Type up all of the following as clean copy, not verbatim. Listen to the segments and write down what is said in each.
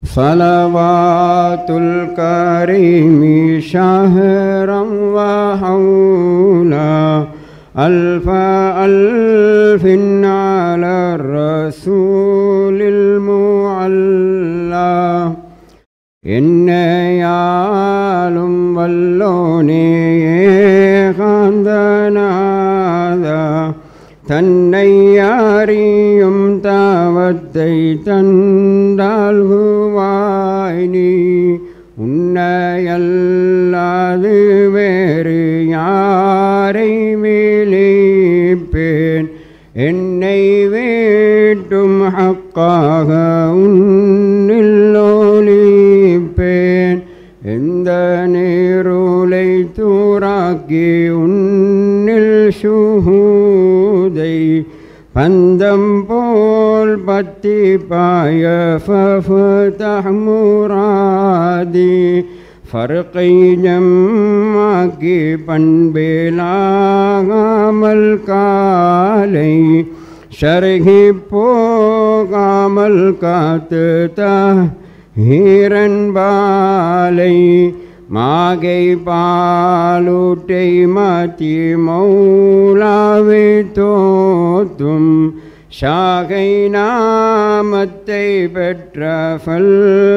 صلوات الكريم شهرا وحولا ألف ألف على الرسول المعلى എന്നയാളും വല്ലോനേ കാന്തനാഥ தன்னை அறியும் தாவத்தை தந்தாழ்வாய் நீ உன்னையல்லாது வேறு யாரை விழிப்பேன் என்னை வீட்டும் ஹக்காக உன்னில் ஒளிப்பேன் எந்த நேருளை தூராக்கி உன்னில் ஷுஹூதை பந்தம் போல் பத்தி பாய ஃபஃதஹ் முராதி ஃபர்கை ஜம்மாக்கி பண்பேலாகாமல் காலை ஷர்ஹி போகாமல் காத்து ஹீரன் பாலை மாகை பாலூட்டை மாற்றி மௌலாவை தோத்தும் ஷாகை நாமத்தை பெற்ற ஃபல்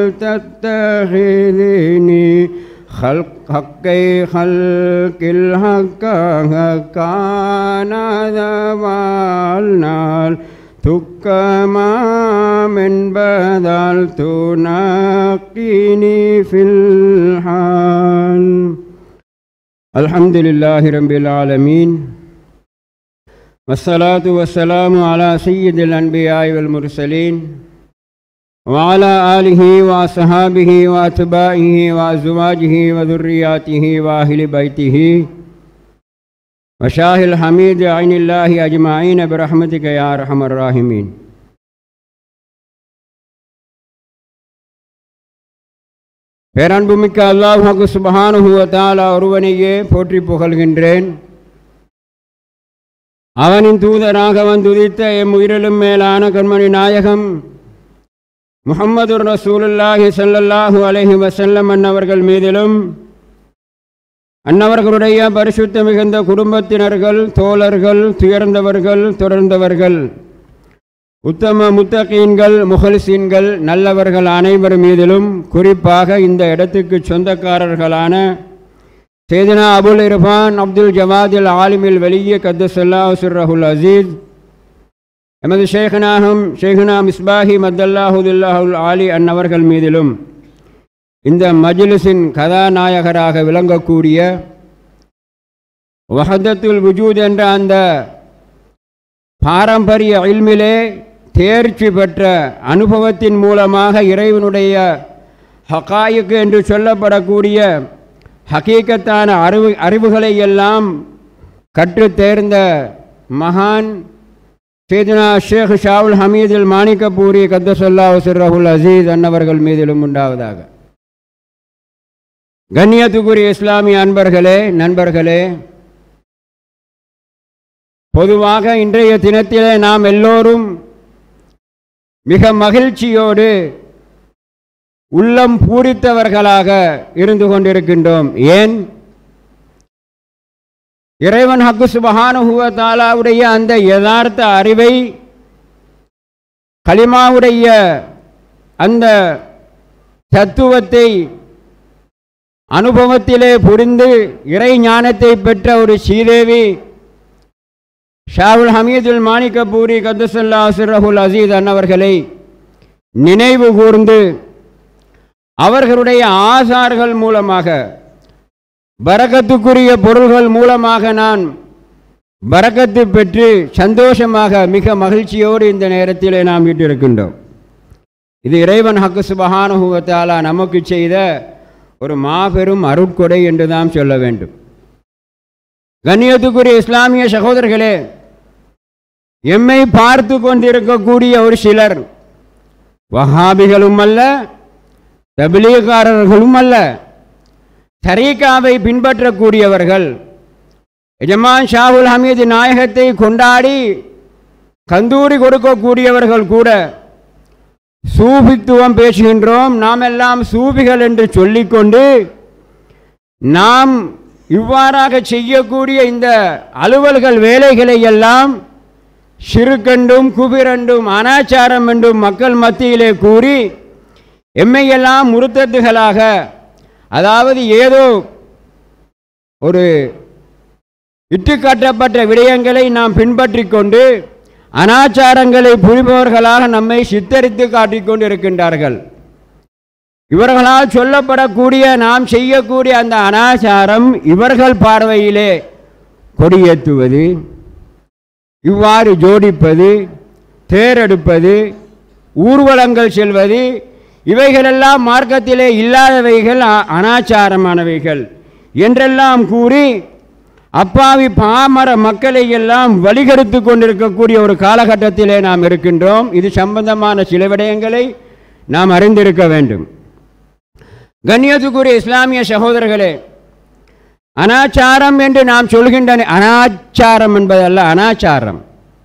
தத்தஹிதினி ஹக்கை ஹல்கில் ஹக்காக காணாத வாழ்நாள் துக்கமாம் என்பதால் துனக்கினி ஃபில் ஹால். அல்ஹம்துலில்லாஹி ரப்பில் ஆலமீன் வஸ்ஸலாத்து வஸ்ஸலாமு அலா சய்யிதில் அன்பியாஇ வல் முர்சலீன் வஅலா ஆலிஹி வஅஸ்ஹாபிஹி வஅத்பாஇஹி வஅஸ்வாஜிஹி வதுர்ரியாத்திஹி வஅஹ்லி பைத்திஹி வஷாஹில் ஹமீத் ஐனில்லாஹி அஜ்மஈன பிரஹ்மதிக யா அர்ஹமர் ராஹிமீன். பேரன்புமிக்க அல்லாஹ் சுப்ஹானஹு வ தஆலா ஒருவனையே போற்றி புகழ்கின்றேன். அவனின் தூதராக வந்துதித்த எம் உயிரிலும் மேலான கண்மணி நாயகம் முஹம்மதுர் ரசூலுல்லாஹி ஸல்லல்லாஹு அலைஹி வஸல்லம் அன்னவர்கள் மீதிலும் அன்னவர்களுடைய பரிசுத்த மிகுந்த குடும்பத்தினர்கள், தோழர்கள், துயர்ந்தவர்கள், தொடர்ந்தவர்கள், உத்தம முத்தகீன்கள், முஹ்லிசீன்கள், நல்லவர்கள் அனைவர் மீதிலும் குறிப்பாக இந்த இடத்துக்கு சொந்தக்காரர்களான சையதுனா அபுல் இர்ஃபான் அப்துல் ஜவாதில் ஆலிமில் வலிய கத்தஸல்லாஹு சிர்ரஹுல் அஸீஸ் எமது ஷேഖுனா மிஸ்பாஹி மத்தல்லாஹுல் ஆலி அன்னவர்கள் மீதிலும் இந்த மஜ்லிஸின் கதாநாயகராக விளங்கக்கூடிய வஹதத்துல் வஜூத் என்ற அந்த பாரம்பரிய இல்மிலே தேர்ச்சி பெற்ற அனுபவத்தின் மூலமாக இறைவனுடைய ஹகாயிக் என்று சொல்லப்படக்கூடிய ஹகீகத்தான அறிவுகளை எல்லாம் கற்று தேர்ந்த மகான் சையதுனா ஷேக் ஷாவுல் ஹமீதுல் மாணிக்கப்பூரி கத்தஸல்லாஹு சிர்ரஹுல் அஸீஸ் அன்னவர்கள் மீதிலும் உண்டாவதாக. கண்ணியத்துக்குரிய இஸ்லாமிய அன்பர்களே, நண்பர்களே, பொதுவாக இன்றைய தினத்திலே நாம் எல்லோரும் மிக மகிழ்ச்சியோடு உள்ளம் பூரித்தவர்களாக இருந்து கொண்டிருக்கின்றோம். ஏன்? இறைவன் ஹக்கு சுப்ஹானஹு வ தஆலாவுடைய அந்த யதார்த்த அறிவை, கலிமாவுடைய அந்த தத்துவத்தை அனுபவத்திலே புரிந்து இறை ஞானத்தை பெற்ற ஒரு ஸ்ரீதேவி ஷாவுல் ஹமீதுல் மாணிக்கப்பூரி கத்தஸல்லாஹு சிர்ரஹுல் அஸீஸ் அன்னவர்களை நினைவு கூர்ந்து அவர்களுடைய ஆசார்கள் மூலமாக, பரக்கத்துக்குரிய பொருள்கள் மூலமாக நான் பரக்கத்து பெற்று சந்தோஷமாக மிக மகிழ்ச்சியோடு இந்த நேரத்திலே நாம் விட்டிருக்கின்றோம். இது இறைவன் ஹக்கு சுப்ஹானஹு வ தஆலா நமக்கு செய்த ஒரு மாபெரும் அருட்கொடை என்று நாம் சொல்ல வேண்டும். கண்ணியத்துக்குரிய இஸ்லாமிய சகோதரர்களே, எம்மை பார்த்து கொண்டிருக்கக்கூடிய ஒரு சிலர் வஹாபிகளும் அல்ல, தப்லீகாரர்களும் அல்ல, தரீகாவை பின்பற்றக்கூடியவர்கள், எஜமான் ஷாவுல் ஹமீது நாயகத்தை கொண்டாடி கந்தூரி கொடுக்கக்கூடியவர்கள் கூட சூபித்துவம் பேசுகின்றோம், நாம் எல்லாம் சூபிகள் என்று சொல்லிக்கொண்டு நாம் இவ்வாறாக செய்யக்கூடிய இந்த அலுவல்கள் வேலைகளை எல்லாம் சிறுக்கண்டும் குபிரண்டும் அனாச்சாரம் என்றும் மக்கள் மத்தியிலே கூறி எம்மையெல்லாம் முருத்தத்துகளாக, அதாவது ஏதோ ஒரு இட்டுக்கட்டப்பட்ட விடயங்களை நாம் பின்பற்றி கொண்டு அனாச்சாரங்களை புரிபவர்களாக நம்மை சித்தரித்து காட்டிக்கொண்டு இருக்கின்றார்கள். இவர்களால் சொல்லப்படக்கூடிய நாம் செய்யக்கூடிய அந்த அனாச்சாரம் இவர்கள் பார்வையிலே கொடியேற்றுவது, இவ்வாறு ஜோடிப்பது, தேரெடுப்பது, ஊர்வலங்கள் செல்வது, இவைகளெல்லாம் மார்க்கத்திலே இல்லாதவைகள், அனாச்சாரமானவைகள் என்றெல்லாம் கூறி அப்பாவி பாமர மக்களை எல்லாம் வழிகெடுத்து கொண்டிருக்கக்கூடிய ஒரு காலகட்டத்திலே நாம் இருக்கின்றோம். இது சம்பந்தமான சில விடயங்களை நாம் அறிந்திருக்க வேண்டும். கண்ணியத்துக்குரிய இஸ்லாமிய சகோதரர்களே, அனாச்சாரம் என்று நாம் சொல்கின்ற அனாச்சாரம் என்பதல்ல, அனாச்சாரம்.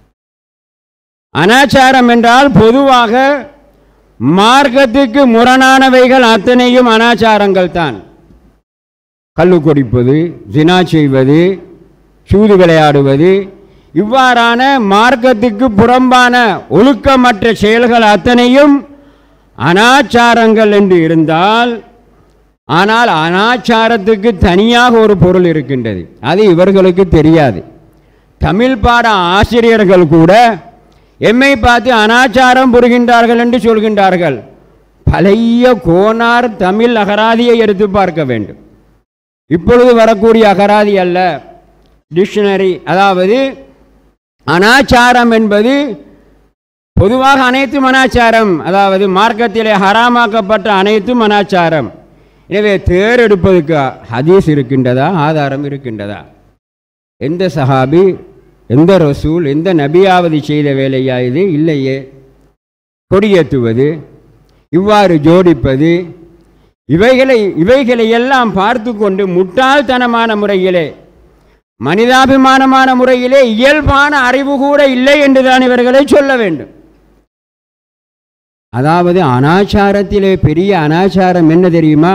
அனாச்சாரம் என்றால் பொதுவாக மார்க்கத்துக்கு முரணானவைகள் அத்தனையும் அனாச்சாரங்கள் தான். கள்ளு குடிப்பது, ஜினா செய்வது, சூது விளையாடுவது, இவ்வாறான மார்க்கத்துக்கு புறம்பான ஒழுக்கமற்ற செயல்கள் அத்தனையும் அனாச்சாரங்கள் என்று இருந்தால், ஆனால் அனாச்சாரத்துக்கு தனியாக ஒரு பொருள் இருக்கின்றது. அது இவர்களுக்கு தெரியாது. தமிழ் பாட ஆசிரியர்கள் கூட எம்மை பார்த்து அனாச்சாரம் புரிகின்றார்கள் என்று சொல்கின்றார்கள். பழைய கோனார் தமிழ் அகராதியை எடுத்து பார்க்க வேண்டும். இப்பொழுது வரக்கூடிய அகராதி அல்ல, டிக்ஷனரி. அதாவது அனாச்சாரம் என்பது பொதுவாக அனைத்தும் அனாச்சாரம், அதாவது மார்க்கத்திலே ஹராமாக்கப்பட்ட அனைத்தும் அனாச்சாரம். எனவே தேரெடுப்பதற்கு ஹதீஸ் இருக்கின்றதா, ஆதாரம் இருக்கின்றதா? எந்த சஹாபி, எந்த ரசூல், எந்த நபியாவது செய்த வேலையா இது? இல்லையே. கொடியேற்றுவது, இவ்வாறு ஜோடிப்பது, இவைகளை எல்லாம் பார்த்து கொண்டு முட்டாள்தனமான முறையிலே, மனிதாபிமானமான முறையிலே, இயல்பான அறிவு கூட இல்லை என்றுதான் இவர்களை சொல்ல வேண்டும். அதாவது அனாச்சாரத்திலே பெரிய அனாச்சாரம் என்ன தெரியுமா?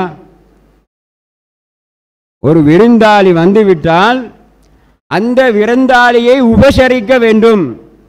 ஒரு விருந்தாளி வந்துவிட்டால் அந்த விருந்தாளியை உபசரிக்க வேண்டும்.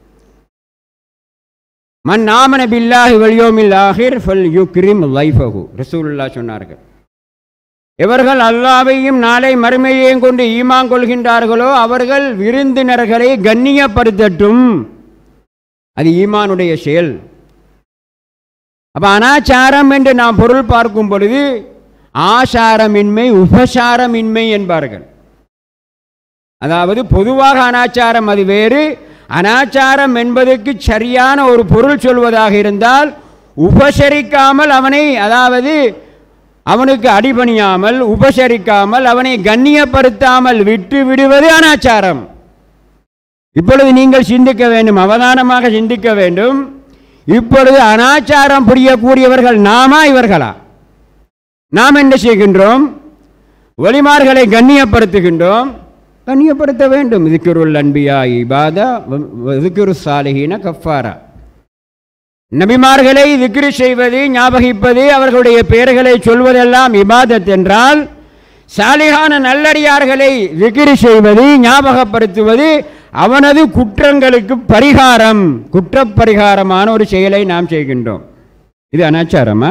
மன் ஆமன பில்லாஹி வல் யௌமில் ஆகிர் ஃபல்யுக்ரிம் லைஃபஹு, ரசூலுல்லாஹ் சொன்னார்கள். எவர்கள் அல்லாஹ்வையும் நாளை மறுமையையும் கொண்டு ஈமான் கொள்கின்றார்களோ அவர்கள் விருந்தினர்களை கண்ணியப்படுத்தட்டும். அது ஈமானுடைய செயல். அப்ப அனாச்சாரம் என்று நாம் பொருள் பார்க்கும் பொழுது ஆசாரமின்மை, உபசாரமின்மை என்பார்கள். அதாவது பொதுவாக அனாச்சாரம் அது வேறு. அனாச்சாரம் என்பதற்கு சரியான ஒரு பொருள் சொல்வதாக இருந்தால் உபசரிக்காமல் அவனை, அதாவது அவனுக்கு அடிபணியாமல், உபசரிக்காமல், அவனை கண்ணியப்படுத்தாமல் விட்டு விடுவது அனாச்சாரம். இப்பொழுது நீங்கள் சிந்திக்க வேண்டும், அவதானமாக சிந்திக்க வேண்டும். இப்பொழுது அனாச்சாரம் புரியக்கூடியவர்கள் நாமா இவர்களா? நாம் என்ன செய்கின்றோம்? வலிமார்களை கண்ணியப்படுத்துகின்றோம். கண்ணியப்படுத்த வேண்டும். திக்ருல் அன்பியா இபாதா திக்ரு சாலிஹீன கஃபாரா. நபிமார்களை திக்ரு செய்வது, ஞாபகிப்பது, அவர்களுடைய பெயர்களை சொல்வதெல்லாம் இபாதத் என்றால், சாலிஹான நல்லடியார்களை திக்ரு செய்வது, ஞாபகப்படுத்துவது அவனது குற்றங்களுக்கு பரிகாரம், குற்றப்பரிகாரமான ஒரு செயலை நாம் செய்கின்றோம். இது அனாச்சாரமா?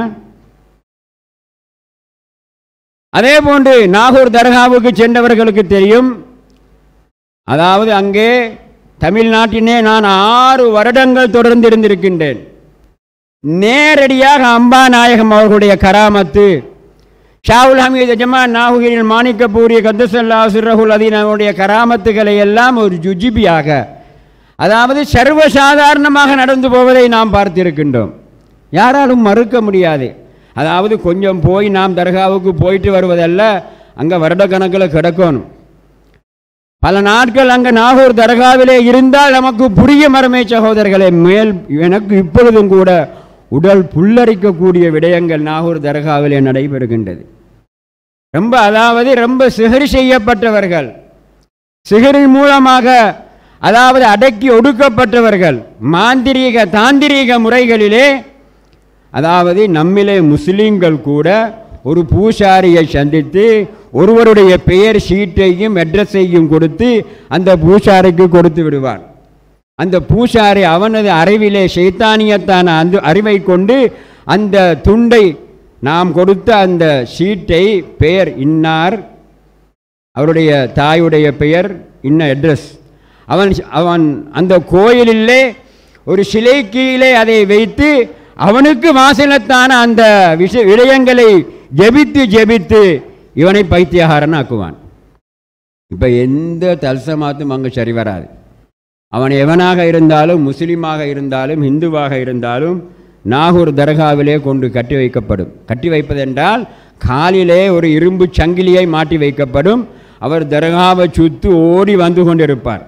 அதே போன்று நாகூர் தர்காவுக்கு சென்றவர்களுக்கு தெரியும். அதாவது அங்கே தமிழ்நாட்டினே நான் 6 வருடங்கள் தொடர்ந்து இருந்திருக்கின்றேன். நேரடியாக அம்பா நாயகம் அவர்களுடைய கராமத்து, ஷாவுல் ஹமீது ஜமான் நாகூரில் மாணிக்கப்பூரிய கத்தசல்லா சிர்ரஹுல் அதீன் அவருடைய கராமத்துக்களை எல்லாம் ஒரு ஜுஜிபியாக, அதாவது சர்வசாதாரணமாக நடந்து போவதை நாம் பார்த்திருக்கின்றோம். யாராலும் மறுக்க முடியாது. அதாவது கொஞ்சம் போய் நாம் தர்காவுக்கு போயிட்டு வருவதல்ல, அங்கே வருடக்கணக்கில் கிடக்கணும். பல நாட்கள் அங்கே நாகூர் தர்காவிலே இருந்தால் நமக்கு புரிய மரமே சகோதரர்களே. எனக்கு இப்பொழுதும் கூட உடல் புல்லரிக்கக்கூடிய விடயங்கள் நாகூர் தர்காவிலே நடைபெறுகின்றது. அதாவது ரொம்ப சிகரி செய்யப்பட்டவர்கள், சிகரின் மூலமாக அதாவது அடக்கி ஒடுக்கப்பட்டவர்கள், மாந்திரீக தாந்திரீக முறைகளிலே அதாவது நம்மிலே முஸ்லீம்கள் கூட ஒரு பூசாரியை சந்தித்து ஒருவருடைய பெயர் ஷீட்டையும் அட்ரஸையும் கொடுத்து அந்த பூசாரிக்கு கொடுத்து விடுவார். அந்த பூசாரி அவனது அறிவிலே ஷைத்தானியத்தான அந்த அறிவை கொண்டு அந்த துண்டை நாம் கொடுத்த அந்த ஷீட்டை பெயர் இன்னார், அவருடைய தாயுடைய பெயர் இன்ன அட்ரஸ், அவன் அந்த கோயிலிலே ஒரு சிலை கீழே அதை வைத்து அவனுக்கு வாசலத்தான அந்த விடயங்களை ஜெபித்து இவனை பைத்தியகாரன் ஆக்குவான். இப்போ எந்த தல்சமாத்தும் அங்கு சரி வராது. அவன் எவனாக இருந்தாலும், முஸ்லீமாக இருந்தாலும், இந்துவாக இருந்தாலும் நாகூர் தர்காவிலே கொண்டு கட்டி வைக்கப்படும். கட்டி வைப்பதென்றால் காலிலே ஒரு இரும்பு சங்கிலியை மாட்டி வைக்கப்படும். அவர் தர்காவை சுத்து ஓடி வந்து கொண்டிருப்பார்.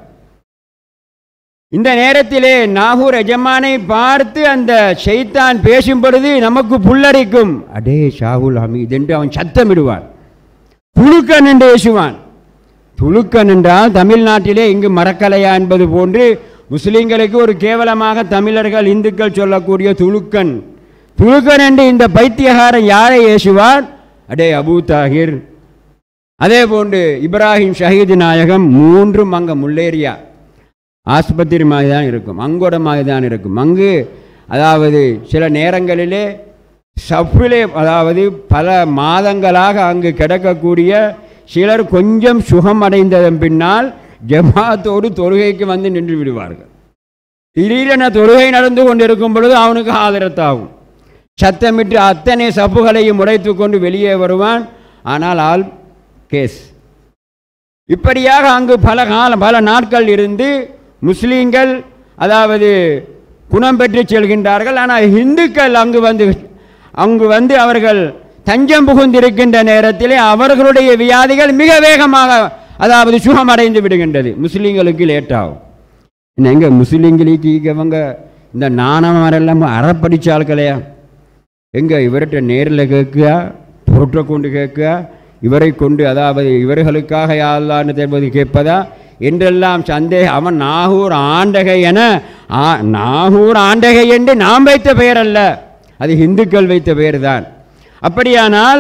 இந்த நேரத்திலே நாகூர் எஜமானை பார்த்து அந்த ஷைத்தான் பேசும் பொழுது நமக்கு புல்லரிக்கும். அடே ஷாகுல் ஹமீத் என்று அவன் சத்தமிடுவான். துலுக்கன் என்று பேசுவான். துலுக்கன் என்றால் தமிழ்நாட்டிலே இங்கு மரக்கலையா என்பது போன்று முஸ்லீம்களுக்கு ஒரு கேவலமாக தமிழர்கள் இந்துக்கள் சொல்லக்கூடிய துலுக்கன். துலுக்கன் என்று இந்த பைத்தியகாரன் யாரை ஏசுவார்? அடே அபூ தாகிர். அதே போன்று இப்ராஹிம் ஷஹீது நாயகம் மூன்றும் அங்கே முல்லேரியா ஆஸ்பத்திரி மாதிரி தான் இருக்கும், அங்கோட மாதிரி தான் இருக்கும். அங்கு அதாவது சில நேரங்களிலே சஃபிலே அதாவது பல மாதங்களாக அங்கு கிடக்கக்கூடிய சிலர் கொஞ்சம் சுகம் அடைந்ததன் பின்னால் ஜமாத்தோடு தொழுகைக்கு வந்து நின்று விடுவார்கள். திடீரென தொழுகை நடந்து கொண்டிருக்கும் பொழுது அவனுக்கு ஆதரத்தாகும். சத்தமிட்டு அத்தனை சப்புகளையும் உடைத்து கொண்டு வெளியே வருவான். ஆனால் ஆள் கேஸ். இப்படியாக அங்கு பல நாட்கள் இருந்து முஸ்லீம்கள் அதாவது குணம் பெற்று செல்கின்றார்கள். ஆனால் இந்துக்கள் அங்கு வந்து அவர்கள் தஞ்சம் புகுந்திருக்கின்ற நேரத்திலே அவர்களுடைய வியாதிகள் மிக வேகமாக அதாவது சுகமடைந்து விடுகின்றது. முஸ்லீம்களுக்கு லேட்டாகும். எங்க முஸ்லீம்களுக்கு இவங்க இந்த நாணமெல்லாம் அறப்படிச்சால்களையா? எங்கே இவர்கிட்ட நேரில் கேட்குயா, போட்டோ கொண்டு கேட்குயா, இவரை கொண்டு அதாவது இவர்களுக்காக யாழ்லான்னு தெரிவது கேட்பதா என்றெல்லாம் சந்தேகம். அவன் நாகூர் ஆண்டகை என நாகூர் ஆண்டகை என்று நாம் வைத்த பெயர் அல்ல, அது இந்துக்கள் வைத்த பெயர் தான். அப்படியானால்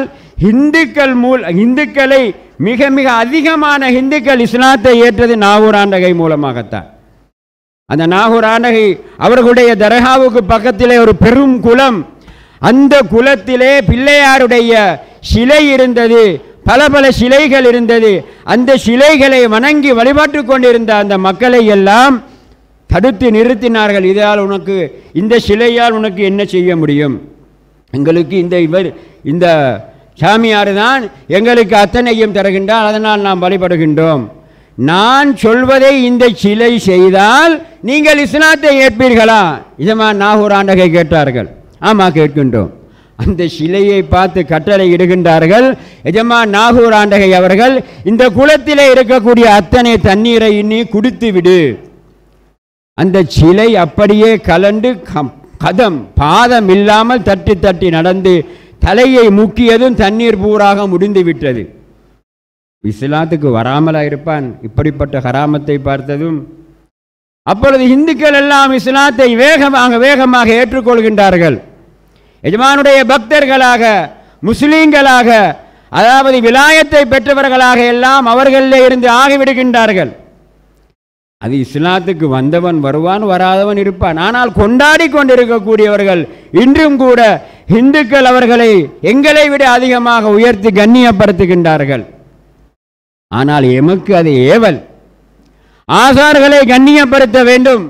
இந்துக்களை மிக மிக அதிகமான இந்துக்கள் இஸ்லாத்தை ஏற்றது நாகூர் ஆண்டகை மூலமாகத்தான். அந்த நாகூர் ஆண்டகை அவர்களுடைய தர்காவுக்கு பக்கத்திலே ஒரு பெரும் குளம். அந்த குளத்திலே பிள்ளையாருடைய சிலை இருந்தது, பல பல சிலைகள் இருந்தது. அந்த சிலைகளை வணங்கி வழிபாட்டு கொண்டிருந்த அந்த மக்களை எல்லாம் தடுத்து நிறுத்தினார்கள். இதால் உனக்கு இந்த சிலையால் உனக்கு என்ன செய்ய முடியும்? எங்களுக்கு இந்த சாமியார் தான் எங்களுக்கு அத்தனையும் தருகின்றால், அதனால் நாம் வழிபடுகின்றோம். நான் சொல்வதை இந்த சிலை செய்தால் நீங்கள் இஸ்லாத்தை ஏற்பீர்களா? இதமா நாகூர் ஆண்டகை கேட்டார்கள். ஆமாம் கேட்கின்றோம். அந்த சிலையை பார்த்து கட்டளை இடுகின்றார்கள். எஜமா நாகூர் ஆண்டகை அவர்கள், இந்த குளத்திலே இருக்கக்கூடிய அத்தனை தண்ணீரை இன்னி குடித்து விடு. அந்த சிலை அப்படியே கலண்டு பாதம் இல்லாமல் தட்டி தட்டி நடந்து தலையை முக்கியதும் தண்ணீர் பூராக முடிந்து விட்டது. இஸ்லாத்துக்கு வராமலா இருப்பான் இப்படிப்பட்ட ஹராமத்தை பார்த்ததும்? அப்பொழுது இந்துக்கள் எல்லாம் இஸ்லாத்தை வேகமாக ஏற்றுக்கொள்கின்றார்கள். எஜமானுடைய பக்தர்களாக, முஸ்லீம்களாக, அதாவது விலாயத்தை பெற்றவர்களாக எல்லாம் அவர்களிலே இருந்து ஆகிவிடுகின்றார்கள். அது இஸ்லாத்துக்கு வந்தவன் வருவான், வராதவன் இருப்பான். ஆனால் கொண்டாடி கொண்டிருக்கக்கூடியவர்கள் இன்றும் கூட இந்துக்கள் அவர்களை எங்களை விட அதிகமாக உயர்த்தி கண்ணியப்படுத்துகின்றார்கள். ஆனால் எமக்கு அது ஏவல். ஆசார்களை கண்ணியப்படுத்த வேண்டும்.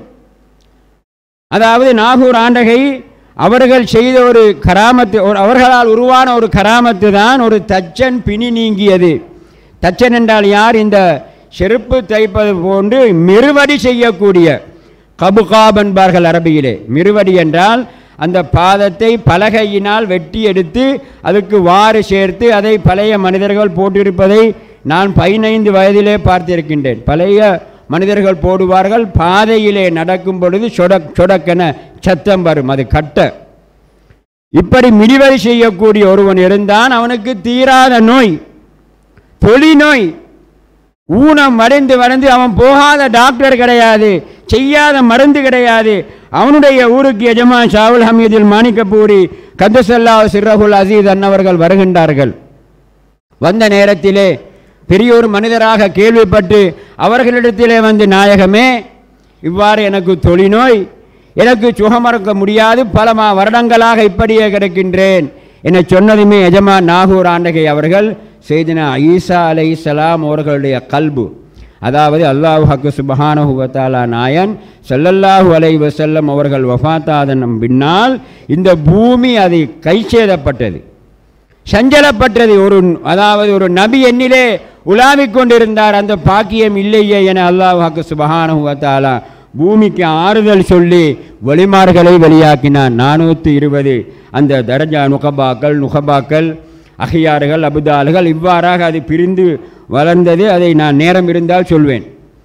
அதாவது நாகூர் ஆண்டகை அவர்கள் செய்த ஒரு கராமத்து, அவர்களால் உருவான ஒரு கராமத்து தான் ஒரு தச்சன் பிணி நீங்கியது. தச்சன் என்றால் யார்? இந்த செருப்பு தைப்பது போன்று மிருவடி செய்யக்கூடிய கபுகாப் என்பார்கள் அரபியிலே. மிருவடி என்றால் அந்த பாதத்தை பலகையினால் வெட்டி எடுத்து அதுக்கு வாறு சேர்த்து அதை பழைய மனிதர்கள் போட்டிருப்பதை நான் 15 வயதிலே பார்த்திருக்கின்றேன். பழைய மனிதர்கள் போடுவார்கள். பாதையிலே நடக்கும் பொழுது சொடக்கென சத்தம் வரும், அது கட்ட. இப்படி மிடிவரி செய்யக்கூடிய ஒருவன் இருந்தான். அவனுக்கு தீராத நோய், தொழி நோய், ஊனம் வரைந்து அவன் போகாத டாக்டர் கிடையாது, செய்யாத மருந்து கிடையாது. அவனுடைய ஊருக்கு எஜமான் ஷாவுல் ஹமீதில் மாணிக்கப்பூரி கத்தஸல்லாஹு சிர்ரஹுல் அஸீஸ் அன்னவர்கள் வருகின்றார்கள். வந்த நேரத்திலே பெரியோர் மனிதராக கேள்விப்பட்டு அவர்களிடத்திலே வந்து, நாயகமே, இவ்வாறு எனக்கு தொழிநோய், எனக்கு சுகமறுக்க முடியாது, பல வருடங்களாக இப்படியே கிடக்கின்றேன் என சொன்னதுமே எஜமான் நாகூர் ஆண்டகை அவர்கள் செய்தினா ஈசா அலைஹிஸ்ஸலாம் அவர்களுடைய கல்பு, அதாவது அல்லாஹ் ஹக்கு சுப்ஹானஹு வ தஆலா நாயன் ஸல்லல்லாஹு அலைஹி வஸல்லம் அவர்கள் வஃபாத்தாதன் பின்னால் இந்த பூமி அது கைச்சேதப்பட்டது, சஞ்சலப்பட்டது. அதாவது ஒரு நபி என்னிலே உலாவிக் கொண்டிருந்தார், அந்த பாக்கியம் இல்லையே என அல்லாஹ் ஹக்கு சுப்ஹானஹு வ தஆலா பூமிக்கு ஆறுதல் சொல்லி வலிமார்களை வெளியாக்கினான். 420 அந்த தரஜா நுகபாக்கள் அஹியார்கள் அபுதால்கள் இவ்வாறாக அது பிரிந்து வளர்ந்தது. அதை நான் நேரம் இருந்தால் சொல்வேன்.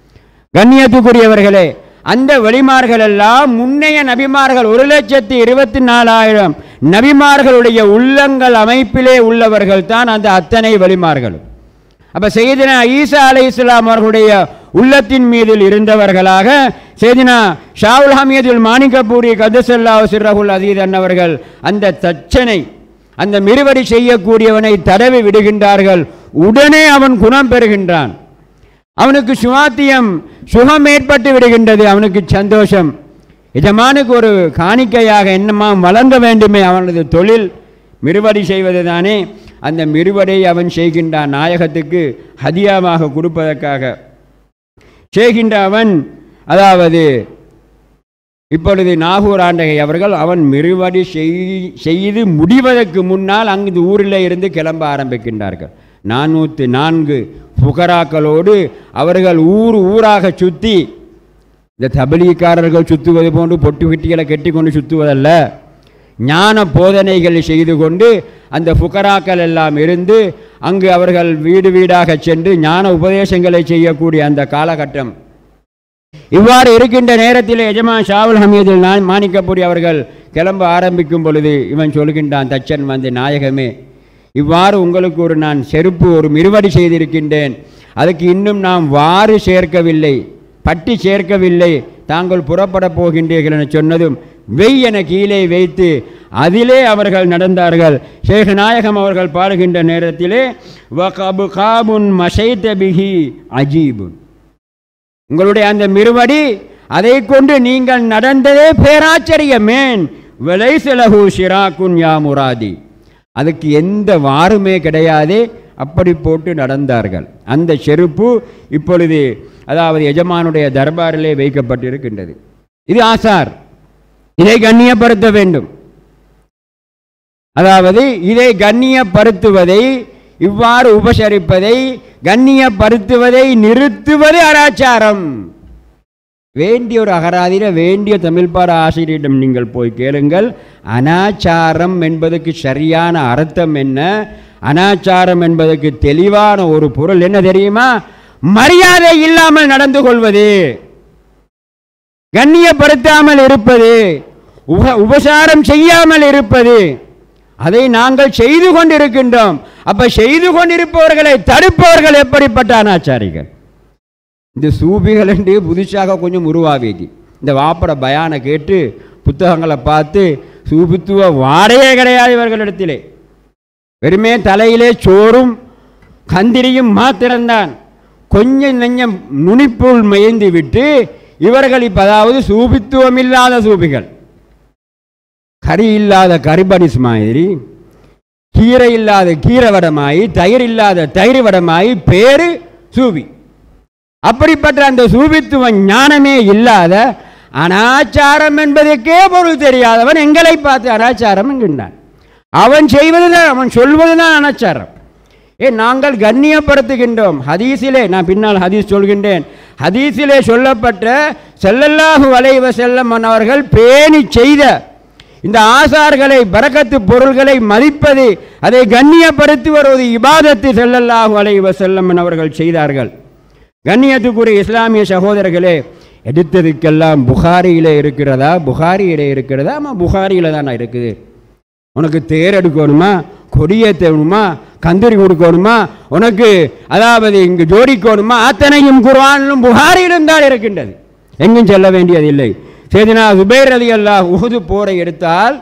கண்ணியத்துக்குரியவர்களே, அந்த வலிமார்கள் எல்லாம் முன்னைய நபிமார்கள் 1,24,000 நபிமார்களுடைய உள்ளங்கள் அமைப்பிலே உள்ளவர்கள் தான் அந்த அத்தனை வலிமார்களும். அப்ப சையதுனா ஈசா அலைஹிஸ்ஸலாம் அவர்களுடைய உள்ளத்தின் மீதில் இருந்தவர்களாக சையதுனா ஷாவுல் ஹமீதுல் மாணிக்கப்பூரி கத்தஸல்லாஹு சிர்ரஹுல் அஸீஸ் அன்னவர்கள் அந்த தச்சனை, அந்த மிருவடி செய்யக்கூடியவனை தடவி விடுகின்றார்கள். உடனே அவன் குணம் பெறுகின்றான். அவனுக்கு சுகம் ஏற்பட்டு விடுகின்றது. அவனுக்கு சந்தோஷம். எஜமானுக்கு ஒரு காணிக்கையாக என்னமா வழங்க வேண்டுமே, அவனது தொழில் மிருவடி செய்வது தானே. அந்த மிருவடியை அவன் செய்கின்றான், நாயகத்துக்கு ஹதியாவாக கொடுப்பதற்காக செய்கின்ற அவன். அதாவது இப்பொழுது நாகூர் ஆண்டகை அவர்கள் அவன் மிருவடி செய்து முடிவதற்கு முன்னால் அங்கு ஊரில் இருந்து கிளம்ப ஆரம்பிக்கின்றார்கள். 404 புகராக்களோடு அவர்கள் ஊராக சுற்றி, இந்த தபலீக்காரர்கள் சுற்றுவது போன்று பொட்டு கட்டிகளை கட்டி கொண்டு சுற்றுவதல்ல, ஞான போதனைகளை செய்து கொண்டு அந்த புகராக்கள் எல்லாம் இருந்து அங்கு அவர்கள் வீடு வீடாக சென்று ஞான உபதேசங்களை செய்யக்கூடிய அந்த காலகட்டம். இவ்வாறு இருக்கின்ற நேரத்தில் எஜமான் ஷாவுல் ஹமீதுல் மாணிக்கப்பூரி அவர்கள் கிளம்ப ஆரம்பிக்கும் பொழுது இவன் சொல்கின்றான், தச்சன் வந்து, நாயகமே, இவ்வாறு உங்களுக்கு நான் செருப்பு ஒரு மிருவடி செய்திருக்கின்றேன், அதுக்கு இன்னும் நாம் வாறு சேர்க்கவில்லை, பட்டி சேர்க்கவில்லை, தாங்கள் புறப்பட போகின்றீர்கள் என சொன்னதும் என கீழே வைத்து அதிலே அவர்கள் நடந்தார்கள். ஷேக் நாயகம் அவர்கள் பாடுகின்ற நேரத்திலே வகபு காபுன் மஷைத பிஹி அஜீபுன், உங்களுடைய அந்த மிருவடி அதை கொண்டு நீங்கள் நடந்ததே பேராச்சரியமேன், வலைசலஹு ஷிராக்குன் யா முராதி, அதுக்கு எந்த வாருமே கிடையாது, அப்படி போட்டு நடந்தார்கள். அந்த செருப்பு இப்பொழுது அதாவது எஜமானுடைய தர்பாரிலே வைக்கப்பட்டிருக்கின்றது. இது ஆசார், இதை கண்ணியப்படுத்த வேண்டும். அதாவது இதை கண்ணியப்படுத்துவதை, இவ்வாறு உபசரிப்பதை, கண்ணியப்படுத்துவதை நிறுத்துவது அனாச்சாரம். வேண்டிய ஒரு அகராதியில வேண்டிய தமிழ் பாட ஆசிரியரிடம் நீங்கள் போய் கேளுங்கள், அனாச்சாரம் என்பதற்கு சரியான அர்த்தம் என்ன, அனாச்சாரம் என்பதற்கு தெளிவான ஒரு பொருள் என்ன தெரியுமா? மரியாதை இல்லாமல் நடந்து கொள்வது, கண்ணியப்படுத்தாமல் இருப்பது, உபசாரம் செய்யாமல் இருப்பது. அதை நாங்கள் செய்து கொண்டிருக்கின்றோம். அப்ப செய்து கொண்டிருப்பவர்களை தடுப்பவர்கள் எப்படிப்பட்ட அனாச்சாரிகள்? இந்த சூபிகள் என்று புதுசாக கொஞ்சம் உருவாகிது. இந்த வாப்பட பயான கேட்டு புத்தகங்களை பார்த்து சூபித்துவ வாடையே கிடையாது இவர்களிடத்திலே. வெறுமே தலையிலே சோறும் கந்திரியும் மாத்திரம்தான், கொஞ்சம் நெஞ்சம் நுனிப்புள் மேய்ந்து விட்டு இவர்கள் இப்ப அதாவது சூபித்துவம் இல்லாத சூபிகள், கறி இல்லாத கரிபடிஸ் மாதிரி, கீரை இல்லாத கீரை வடமாயி, தயிர் இல்லாத தயிர் வடமாயி, பேரு சூபி. அப்படிப்பட்ட அந்த சூபித்துவ ஞானமே இல்லாத, அனாச்சாரம் என்பதற்கே பொருள் தெரியாதவன் எங்களை பார்த்து அனாச்சாரம் என்கின்றான். அவன் செய்வதுதான், அவன் சொல்வதுதான் அனாச்சாரம். நாங்கள் கண்ணியப்படுத்துகின்றோம். ஹதீஸிலே, நான் பின்னால் ஹதீஸ் சொல்கின்றேன், ஹதீஸிலே சொல்லப்பட்ட ஸல்லல்லாஹு அலைஹி வஸல்லம் அவர்கள் பேணி செய்த இந்த ஆசார்களை, பரக்கத்து பொருள்களை மதிப்பது, அதை கண்ணியப்படுத்தி வருவது இபாதத்து ஸல்லல்லாஹு அலைஹி வஸல்லம் அவர்கள் செய்தார்கள். கண்ணியத்துக்குரிய இஸ்லாமிய சகோதரர்களே, எடுத்ததுக்கெல்லாம் புகாரியிலே இருக்கிறதா, புகாரியிலே இருக்கிறதா? ஆமாம், புகாரியில் தான் இருக்குது. உனக்கு தேர் எடுக்கணுமா, கொடியேற்றணுமா, கந்தரி கொடுக்கணுமா, உனக்கு அதாவது இங்கு ஜோடிக்கணுமா, அத்தனையும் குர்ஆனிலும் புகாரியிலும் தான் இருக்கின்றது, எங்கும் செல்ல வேண்டியதில்லை. சையதுனா ஜுபைர் ரலியல்லாஹு உஹது போரை எடுத்தால்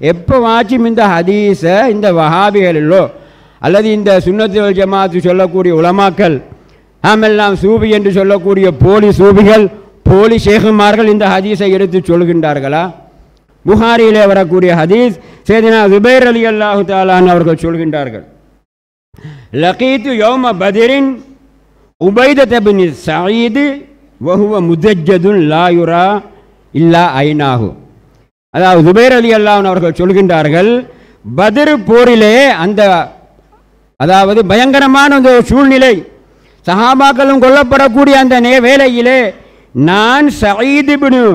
எப்போவாச்சும் இந்த ஹதீஸை இந்த வஹாபிகளிலோ அல்லது இந்த சுன்னத்து வல் ஜமாத்து சொல்லக்கூடிய உலமாக்கள் ஆமெல்லாம் சூபி என்று சொல்லக்கூடிய போலி சூபிகள் போலி ஷேகுமார்கள் இந்த ஹதீஸை எடுத்து சொல்கின்றார்களா? புகாரியிலே வரக்கூடிய ஹதீஸ் சையதுனா ஜுபைர் ரலியல்லாஹு தஆலா அவர்கள் சொல்கின்றார்கள், லகீது யௌம பத்ரின் உபைதத் இப்னு ஸஈத் வஹுவ முதஜ்ஜதுன் லா யுரா இல்லா ஐனாஹு. அதாவது ஜுபைர் ரலியல்லாஹு அவர்கள் சொல்கின்றார்கள், பத்ர் போரிலே அந்த அதாவது பயங்கரமான அந்த சூழ்நிலை, சஹாபாக்களும் கொல்லப்படக்கூடிய அந்த வேளையிலே நான் சயீத்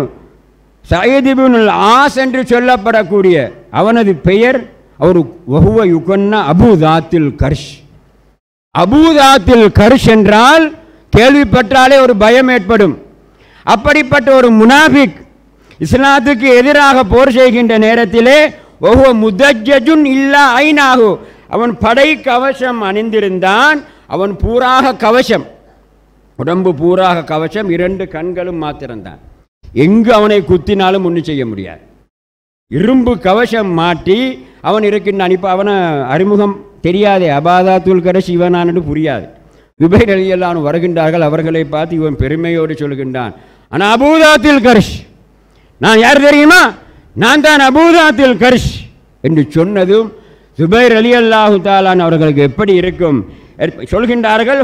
இப்னு ஆஸ் என்று சொல்லப்படக்கூடிய அவனது பெயர் அவர் வஹுவ யுகன்னா அபூதாத்தில் கர்ஷ். அபூதாத்தில் கர்ஷ் என்றால் கேள்விப்பட்டாலே ஒரு பயம் ஏற்படும். அப்படிப்பட்ட ஒரு முனாஃபிக் இஸ்லாத்துக்கு எதிராக போர் செய்கின்ற நேரத்திலே வஹுவ முதஜ்ஜஜுன் இல்லா ஐனாஹு, அவன் படை கவசம் அணிந்திருந்தான். அவன் பூராக கவசம், உடம்பு பூராக கவசம், 2 கண்களும் மாத்திரம்தான். எங்கு அவனை குத்தினாலும் ஒன்றும் செய்ய முடியாது. இரும்பு கவசம் மாட்டி அவன் இருக்கின்றான். இப்போ அவனை அறிமுகம் தெரியாதே, அபாதாத்துல் கர்ஷ் இவனான்னு புரியாது. ஜுபைர் ரலியல்லாஹு வருகின்றார்கள். அவர்களை பார்த்து இவன் பெருமையோடு சொல்கின்றான், ஆனால் அபூதாத்தில் கர்ஷ், நான் யார் தெரியுமா? நான் தான் அபூதாத்தில் கர்ஷ் என்று சொன்னதும் ஜுபைர் ரலியல்லாஹு தஆலா அவர்களுக்கு எப்படி இருக்கும் சொல்கின்றார்கள்,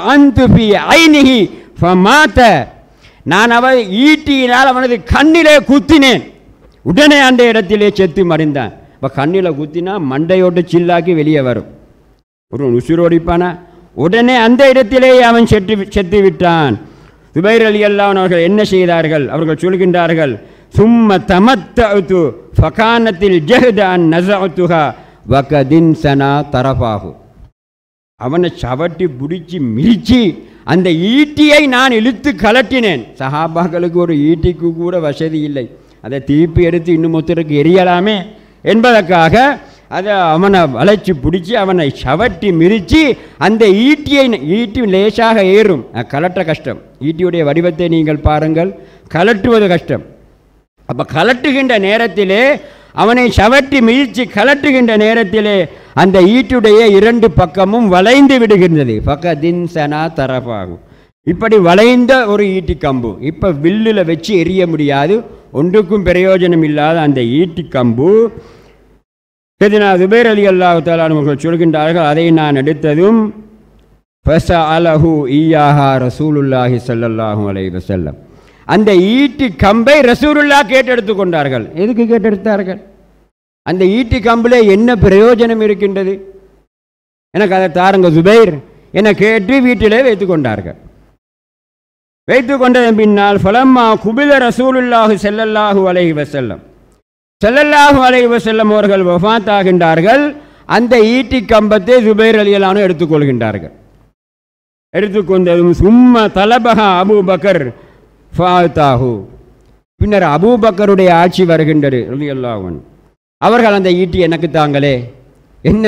நான் அவன் ஈட்டியினால் அவனது கண்ணிலே குத்தினேன், உடனே அந்த இடத்திலே செத்து மறைந்தான். இப்போ கண்ணில் குத்தினா மண்டையோட்டு சில்லாக்கி வெளியே வரும், ஒரு உசுரோடிப்பானா, உடனே அந்த இடத்திலேயே அவன் செத்து விட்டான். ஜுபைர் ரலியல்லாஹு அவர்கள் என்ன செய்தார்கள்? அவர்கள் சொல்கின்றார்கள், சும்ம தமத்தஅது ஃபகானத்தில் ஜஹ்தான் நஸஅதுஹா வகதின் சனா தரபாகு. அவனை சவட்டி பிடிச்சி மிரிச்சு அந்த ஈட்டியை நான் இழுத்து கலட்டினேன். சஹாபாக்களுக்கு ஒரு ஈட்டிக்கு கூட வசதி இல்லை, அதை திருப்பி எடுத்து இன்னும் ஒருத்தருக்கு எரியலாமே என்பதற்காக அதை அவனை வளைச்சி பிடிச்சி அவனை சவட்டி மிரிச்சு அந்த ஈட்டி லேசாக ஏறும், கலட்ட கஷ்டம். ஈட்டியுடைய வடிவத்தை நீங்கள் பாருங்கள், கலட்டுவது கஷ்டம். அப்போ கலட்டுகின்ற நேரத்திலே அவனை சவட்டி மிதித்து கலட்டுகின்ற நேரத்திலே அந்த ஈட்டுடைய 2 பக்கமும் வளைந்து விடுகின்றது. ஃபகதின் சனா தரபாகும். இப்படி வளைந்த ஒரு ஈட்டி கம்பு, இப்போ வில்லில் வச்சு எரிய முடியாது, ஒன்றுக்கும் பிரயோஜனம் இல்லாத அந்த ஈட்டி கம்பு சையதுனா ஜுபைர் ரலியல்லாஹு தஆலா அவர்கள் சொல்கின்றார்கள், அதை நான் எடுத்ததும் ஃபஸஅலஹு ஈயாஹா ரசூலுல்லாஹி ஸல்லல்லாஹு அலைஹி வஸல்லம், அந்த ஈட்டி கம்பை ரசூலுல்லாஹ் கேட்டெடுத்து கொண்டார்கள். எதுக்கு கேட்டெடுத்தார்கள்? அந்த ஈட்டி கம்பில் என்ன பிரயோஜனம் இருக்கின்றது, எனக்கு அதை தாருங்க ஜுபைர் என கேட்டு வீட்டிலே வைத்து கொண்டார்கள். வைத்து கொண்டதன் பின்னால் ஃபலம்மா குபில ரசூலுல்லாஹி ஸல்லல்லாஹு அலைஹி வஸல்லம், ஸல்லல்லாஹு அலைஹி வஸல்லம் அவர்கள் வஃபாத் ஆகின்றார்கள். அந்த ஈட்டி கம்பத்தை ஜுபைர் ரலியல்லாஹு அன்ஹு எடுத்துக்கொள்கின்றார்கள். எடுத்துக்கொண்டதும் சும்ம தலபஹா அபூபக்கர் ஃபாத்தாஹு, பின்னர் அபூபக்கருடைய ஆட்சி வருகின்றது ரலியல்லாஹு அன்ஹு. அவர்கள் அந்த ஈட்டி எனக்கு தாங்களே, என்ன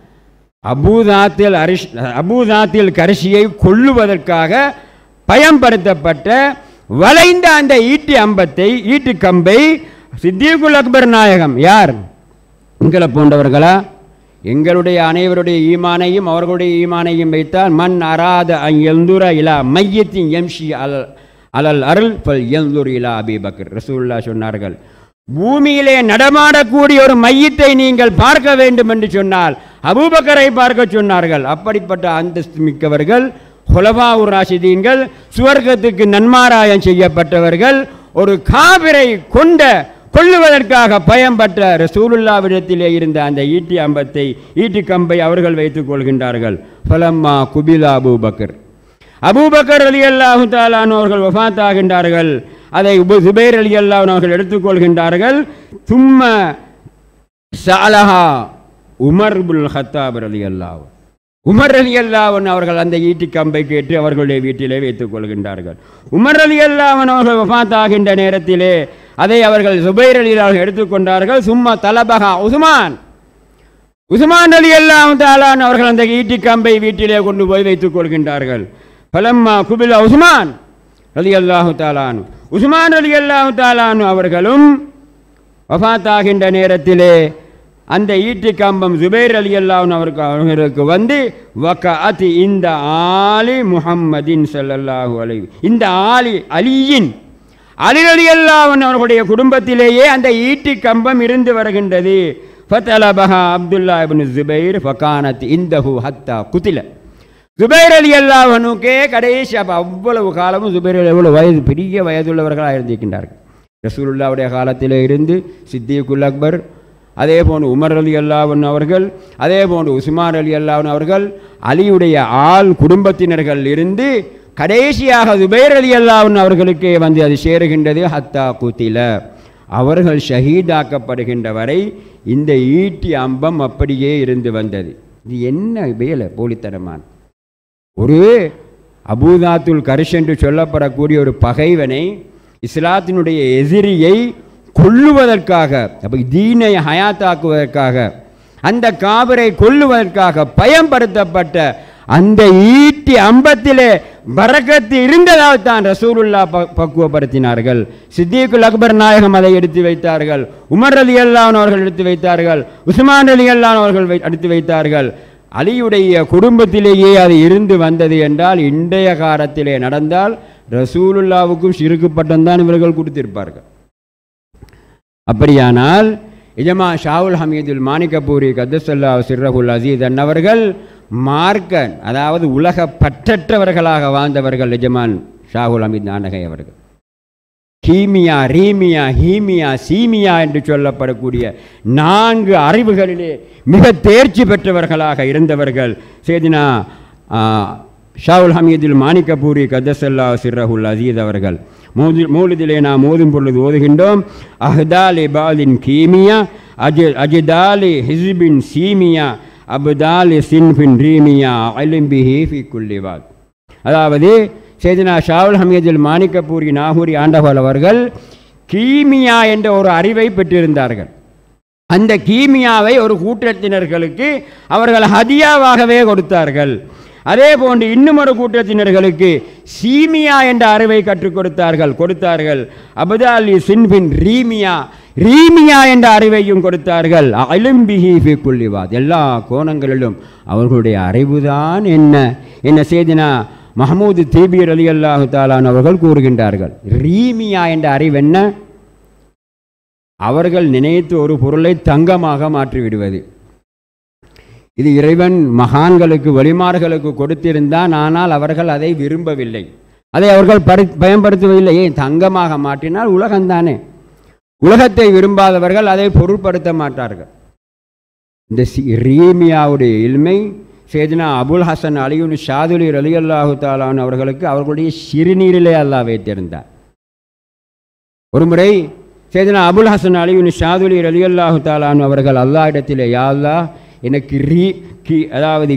அபூதாத்தில் கர்ஷியை கொல்லுவதற்காக பயன்படுத்தப்பட்ட வளைந்த அந்த ஈட்டி கம்பை சித்திகுல் அக்பர் நாயகம், யார் எங்களை போன்றவர்களா? எங்களுடைய அனைவருடைய ஈமானையும் அவர்களுடைய ஈமானையும் வைத்தால் மன் அராத அன் யன்துர இலா மையத்தின் யம்ஷி அலல் அருள் பல் யன்துர் இலா அபீ பக்கர். ரசூலுல்லாஹ் சொன்னார்கள், பூமியிலே நடமாடக்கூடிய ஒரு மையத்தை நீங்கள் பார்க்க வேண்டும் என்று சொன்னால் அபூபக்கரை பார்க்க சொன்னார்கள். அப்படிப்பட்ட அந்தஸ்து மிக்கவர்கள், ஹுலஃபாஉர் ராஷிதீன்கள், சுவர்க்கத்துக்கு நன்மாராயம் செய்யப்பட்டவர்கள், ஒரு காபிரை கொல்லுவதற்காக பயன்பட்ட ரசூலுல்லாஹ்விடத்திலே இருந்த அந்த ஈட்டி கம்பை அவர்கள் வைத்துக் கொள்கின்றார்கள். ஃபலம்மா குபிலா அபூபக்கர் ரலியல்லாஹு தஆலா அவர்கள் வஃபாத் ஆகின்றார்கள். அதை ஜுபைர் ரலியல்லாஹு அவர்கள் எடுத்துக்கொள்கின்றார்கள். சும்ம ஸஅலஹா உமர் இப்னுல் கத்தாப் ரலியல்லாஹு, உமர் ரலியல்லாஹு அவர்கள் அந்த ஈட்டி கம்பை கேட்டு அவர்களுடைய வீட்டிலே வைத்துக் கொள்கின்றார்கள். உமர் ரலியல்லாஹு அவர்கள் வஃபாத் ஆகின்ற நேரத்திலே அதை அவர்கள் ஜுபைர் ரலியல்லாஹு எடுத்துக்கொண்டார்கள். சும்மா தலபஹா உஸ்மான் ரலியல்லாஹு தஆலா அவர்கள் அந்த ஈட்டி கம்பை வீட்டிலே கொண்டு போய் வைத்துக் கொள்கின்றார்கள். ஃபலம்மா குபில உஸ்மான் ரலியல்லாஹு தஆலா, உஸ்மான் ரலியல்லாஹு தஆலா அவர்களும் வஃபாத்தாகின்ற நேரத்திலே அந்த ஈட்டி கம்பம் ஜுபைர் ரலியல்லாஹு அவர்களுக்கு வந்து வகஅத் இந்த ஆலி முஹம்மதின் ஸல்லல்லாஹு அலைஹி, இந்த ஆலி அலியின் அலி ரலியல்லாஹு அவர்களுடைய குடும்பத்திலேயே அந்த ஈட்டி கம்பம் இருந்து வருகின்றது. ஃபதலபஹா அப்துல்லா இப்னு ஜுபைர் ஃபகானத் இந்தஹு ஹத்தா குதில. ஜுபைர் ரலியல்லாஹு அன்ஹுக்கே கடைசி அவ்வளவு காலமும் ஜுபைர் எவ்வளவு வயது, பெரிய வயதுள்ளவர்களாக இருந்திருக்கின்றார்கள். ரசூலுல்லாஹ்வுடைய காலத்திலே இருந்து சித்திகுல் அக்பர், அதே போன்று உமர் ரலியல்லாஹு அன்ஹு அவர்கள், அதே போன்று உஸ்மான் ரலியல்லாஹு அன்ஹு அவர்கள், அலியுடைய ஆள் குடும்பத்தினர்கள் இருந்து கடைசியாக ஜுபைர் ரலியல்லாஹு அன்ஹு அவர்களுக்கே வந்து அது சேருகின்றது. ஹத்தா குதில, அவர்கள் ஷஹீதாக்கப்படுகின்ற வரை இந்த ஈட்டி அம்பம் அப்படியே இருந்து வந்தது. இது என்ன வேலை போலித்தனமான ஒரு அபூதாத்துல் கரிஷ் என்று சொல்லப்படக்கூடிய ஒரு பகைவனை, இஸ்லாத்தினுடைய எதிரியை கொல்லுவதற்காக, அப்போ தீனை ஹயாத்தாக்குவதற்காக, அந்த காபிரை கொல்லுவதற்காக பயன்படுத்தப்பட்ட அந்த ஈட்டி அம்பத்திலே பரக்கத்து இருந்ததால்தான் ரசூலுல்லாஹ் பக்குவப்படுத்தினார்கள். சித்திகுல் அக்பர் நாயகம் அதை எடுத்து வைத்தார்கள், உமர் ரலியல்லாஹு அன்ஹு அவர்கள் எடுத்து வைத்தார்கள், உஸ்மான் ரலியல்லாஹு அன்ஹு அவர்கள் எடுத்து வைத்தார்கள். அலியுடைய குடும்பத்திலேயே அது இருந்து வந்தது என்றால் இன்றைய காலத்திலே நடந்தால் ரசூலுல்லாவுக்கும் ஷிருக்கு பட்டம் தான் இவர்கள் கொடுத்திருப்பார்கள். அப்படியானால் இஜமா ஷாவுல் ஹமீதுல் மாணிக்கப்பூரி கத்தஸல்லாஹு சிர்ரஹுல் அஸீஸ் அன்னவர்கள் மார்க்கன், அதாவது உலக பற்றற்றவர்களாக வாழ்ந்தவர்கள். எஜமான் ஷாவுல் ஹமீத் நானகை அவர்கள் கீமியா, ரீமியா, ஹீமியா, சீமியா என்று சொல்லப்படக்கூடிய 4 அறிவுகளிலே மிக தேர்ச்சி பெற்றவர்களாக இருந்தவர்கள் சேதினா ஷாவுல் ஹமீதுல் மாணிக்கப்பூரி கத்தஸல்லாஹு சிர்ரஹுல் அஸீஸ் அவர்கள். மௌலிதிலே நாம் ஓதும் பொழுது ஓதுகின்றோம், அஹ்தாலி பாலின் கீமியா அஜிதாலி ஹிஸ்பின் சீமியா அபுதாலி சின்பின் ரீமியா அலிம்பிஹி ஃபி குல்லி வாத். அதாவது சேதினா ஷாவுல் ஹமீதுல் மாணிக்கப்பூரி நாகூரி ஆண்டவாள் அவர்கள் கீமியா என்ற ஒரு அறிவை பெற்றிருந்தார்கள். அந்த கீமியாவை ஒரு கூட்டத்தினர்களுக்கு அவர்கள் ஹதியாவாகவே கொடுத்தார்கள். அதே போன்று இன்னும் ஒரு கூட்டத்தினர்களுக்கு சீமியா என்ற அறிவை கற்றுக் கொடுத்தார்கள். அபுதாலி சின்பின் ரீமியா, ரீமியா என்ற அறிவையும் கொடுத்தார்கள். அலிம்பிஹி ஃபி குல்லி வாத், எல்லா கோணங்களிலும் அவர்களுடைய அறிவுதான் என்ன சேதினா மஹமூது தீபி ரலியல்லாஹு தஆலா அவர்கள் கூறுகின்றார்கள். ரீமியா என்ற அறிவு என்ன? அவர்கள் நினைத்து ஒரு பொருளை தங்கமாக மாற்றிவிடுவது. இது இறைவன் மகான்களுக்கு வலிமார்களுக்கு கொடுத்திருந்தான், ஆனால் அவர்கள் அதை விரும்பவில்லை, அதை அவர்கள் பயன்படுத்துவதில்லை. ஏன்? தங்கமாக மாற்றினால் உலகம்தானே, உலகத்தை விரும்பாதவர்கள் அதை பொருட்படுத்த மாட்டார்கள். இந்த ரீமியாவுடைய இல்மை சேதினா அபுல் ஹசன் அலியுன் ஷாதுலி ரலியல்லாஹு தஆலா அவர்களுக்கு அவர்களுடைய சிறுநீரிலே அல்லாஹ் வைத்திருந்தார். ஒரு முறை சேதினா அபுல் ஹசன் அலியுன் ஷாதுலி ரலியல்லாஹு தஆலா அவர்கள் அல்லாஹ் இடத்திலே, யா அல்லாஹ், எனக்கு அதாவது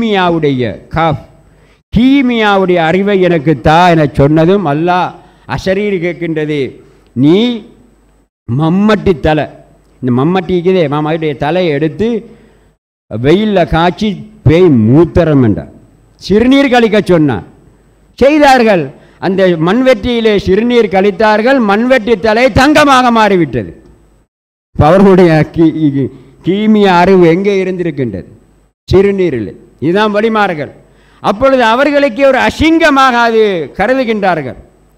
கீமியாவுடைய அறிவை எனக்கு தா என சொன்னதும் அல்லாஹ் அஷரீர் கேட்கின்றது, நீ மம்மட்டி தலை, இந்த மம்மட்டிக்குதே மாமாவுடைய தலையை எடுத்து வெயிலில் காய்ச்சி பேய் மூத்தரம் என்றார். சிறுநீர் கழிக்க சொன்னார். செய்தார்கள். அந்த மண்வெட்டியிலே சிறுநீர் கழித்தார்கள். மண்வெட்டி தலை தங்கமாக மாறிவிட்டது. அவர்களுடைய கீமியா அறிவு எங்கே இருந்திருக்கின்றது? சிறுநீரில். இதுதான் வழிமார்கள். அப்பொழுது அவர்களுக்கு ஒரு அசிங்கமாக அது கருதுகின்றார்கள்.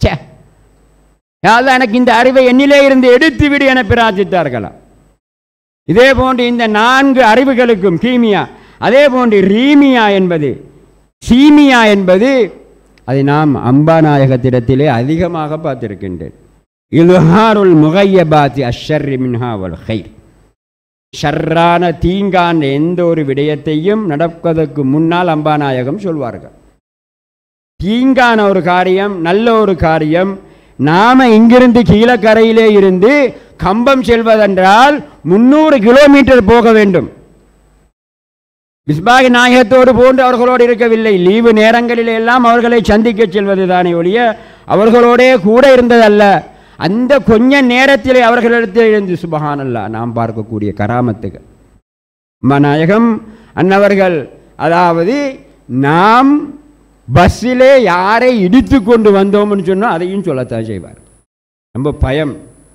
எனக்கு இந்த அறிவை என்னிலே இருந்து எடுத்து விடு என பிரார்த்தித்தார்களா? இதே போன்று இந்த 4 அறிவுகளுக்கும் கீமியா, அதே போன்று ரீமியா என்பது, சீமியா என்பது, அதை நாம் அம்பாநாயகத்திடத்திலே அதிகமாக பார்த்திருக்கின்றேன். இல்ஹாருல் முகையபாத்தி அஷ்ஷர்ரி மின்ஹா வல் கைர், ஷர்ரான தீங்கான எந்த ஒரு விடயத்தையும் நடப்பதற்கு முன்னால் அம்பாநாயகம் சொல்வார்கள். தீங்கான ஒரு காரியம், நல்ல ஒரு காரியம், நாம இங்கிருந்து கீழக்கரையிலே இருந்து கம்பம் செல்வதென்றால் 300 கிலோமீட்டர் போக வேண்டும். மிஸ்பாகி நாயகத்தோடு போன்று அவர்களோடு இருக்கவில்லை. லீவு நேரங்களில் எல்லாம் அவர்களை சந்திக்க செல்வது தானே ஒழிய அவர்களோடே கூட இருந்ததல்ல. அந்த கொஞ்ச நேரத்திலே அவர்களிடத்தில் இருந்து சுபஹானல்லாஹ் நாம் பார்க்கக்கூடிய கராமத்துகள் நாயகம் அன்னவர்கள், அதாவது நாம் பஸ்ஸிலே யாரை இடித்து கொண்டு வந்தோம்னு சொன்னால் அதையும் சொல்லத்தான் செய்வார். ரொம்ப பயம்.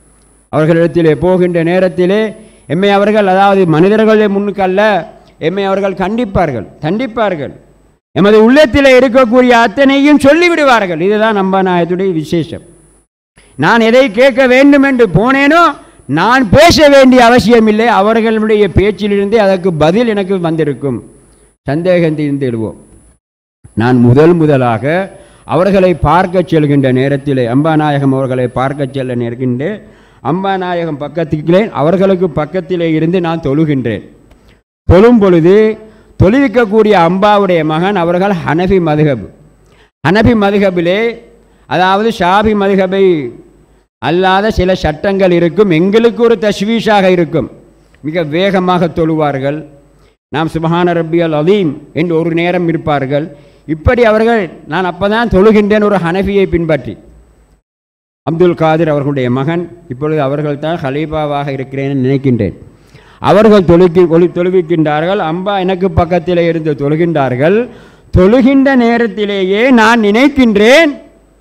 அவர்களிடத்திலே போகின்ற நேரத்திலே எம்மை அவர்கள், அதாவது மனிதர்களே முன்னுக்கு அல்ல, எம்மை அவர்கள் தண்டிப்பார்கள். எமது உள்ளத்திலே இருக்கக்கூடிய அத்தனையும் சொல்லிவிடுவார்கள். இதுதான் அம்பாநாயகத்துடைய விசேஷம். நான் எதை கேட்க வேண்டும் என்று போனேனோ நான் பேச வேண்டிய அவசியமில்லை. அவர்களுடைய பேச்சிலிருந்தே அதற்கு பதில் எனக்கு வந்திருக்கும். சந்தேகம் தீர்ந்திடுவோம். நான் முதலாக அவர்களை பார்க்க செல்கின்ற நேரத்திலே, அம்பாநாயகம் அவர்களை பார்க்க செல்ல நேர்கின்றேன். அம்பாநாயகம் பக்கத்திலே, அவர்களுக்கு பக்கத்திலே இருந்து நான் தொழுகின்றேன். தொழும் பொழுது தொழுவிக்கக்கூடிய அம்பாவுடைய மகன் அவர்கள் ஹனஃபி மதுஹபிலே, அதாவது ஷாஃபி மதுஹபை அல்லாத சில சட்டங்கள் இருக்கும். எங்களுக்கு ஒரு தஷ்வீஷாக இருக்கும். மிக வேகமாக தொழுவார்கள். நாம் சுப்ஹான ரப்பியல் அலீம் என்று ஒரு நேரம் இருப்பார்கள். இப்படி அவர்கள், நான் அப்போதான் தொழுகின்றேன் ஒரு ஹனஃபியை பின்பற்றி. அப்துல் காதிர் அவர்களுடைய மகன். இப்பொழுது அவர்கள் தான் ஹலீஃபாவாக இருக்கிறேன் நினைக்கின்றேன். அவர்கள் தொழுவிக்கின்றார்கள். அம்பா எனக்கு பக்கத்திலே இருந்து தொழுகின்றார்கள். தொழுகின்ற நேரத்திலேயே நான் நினைக்கின்றேன்,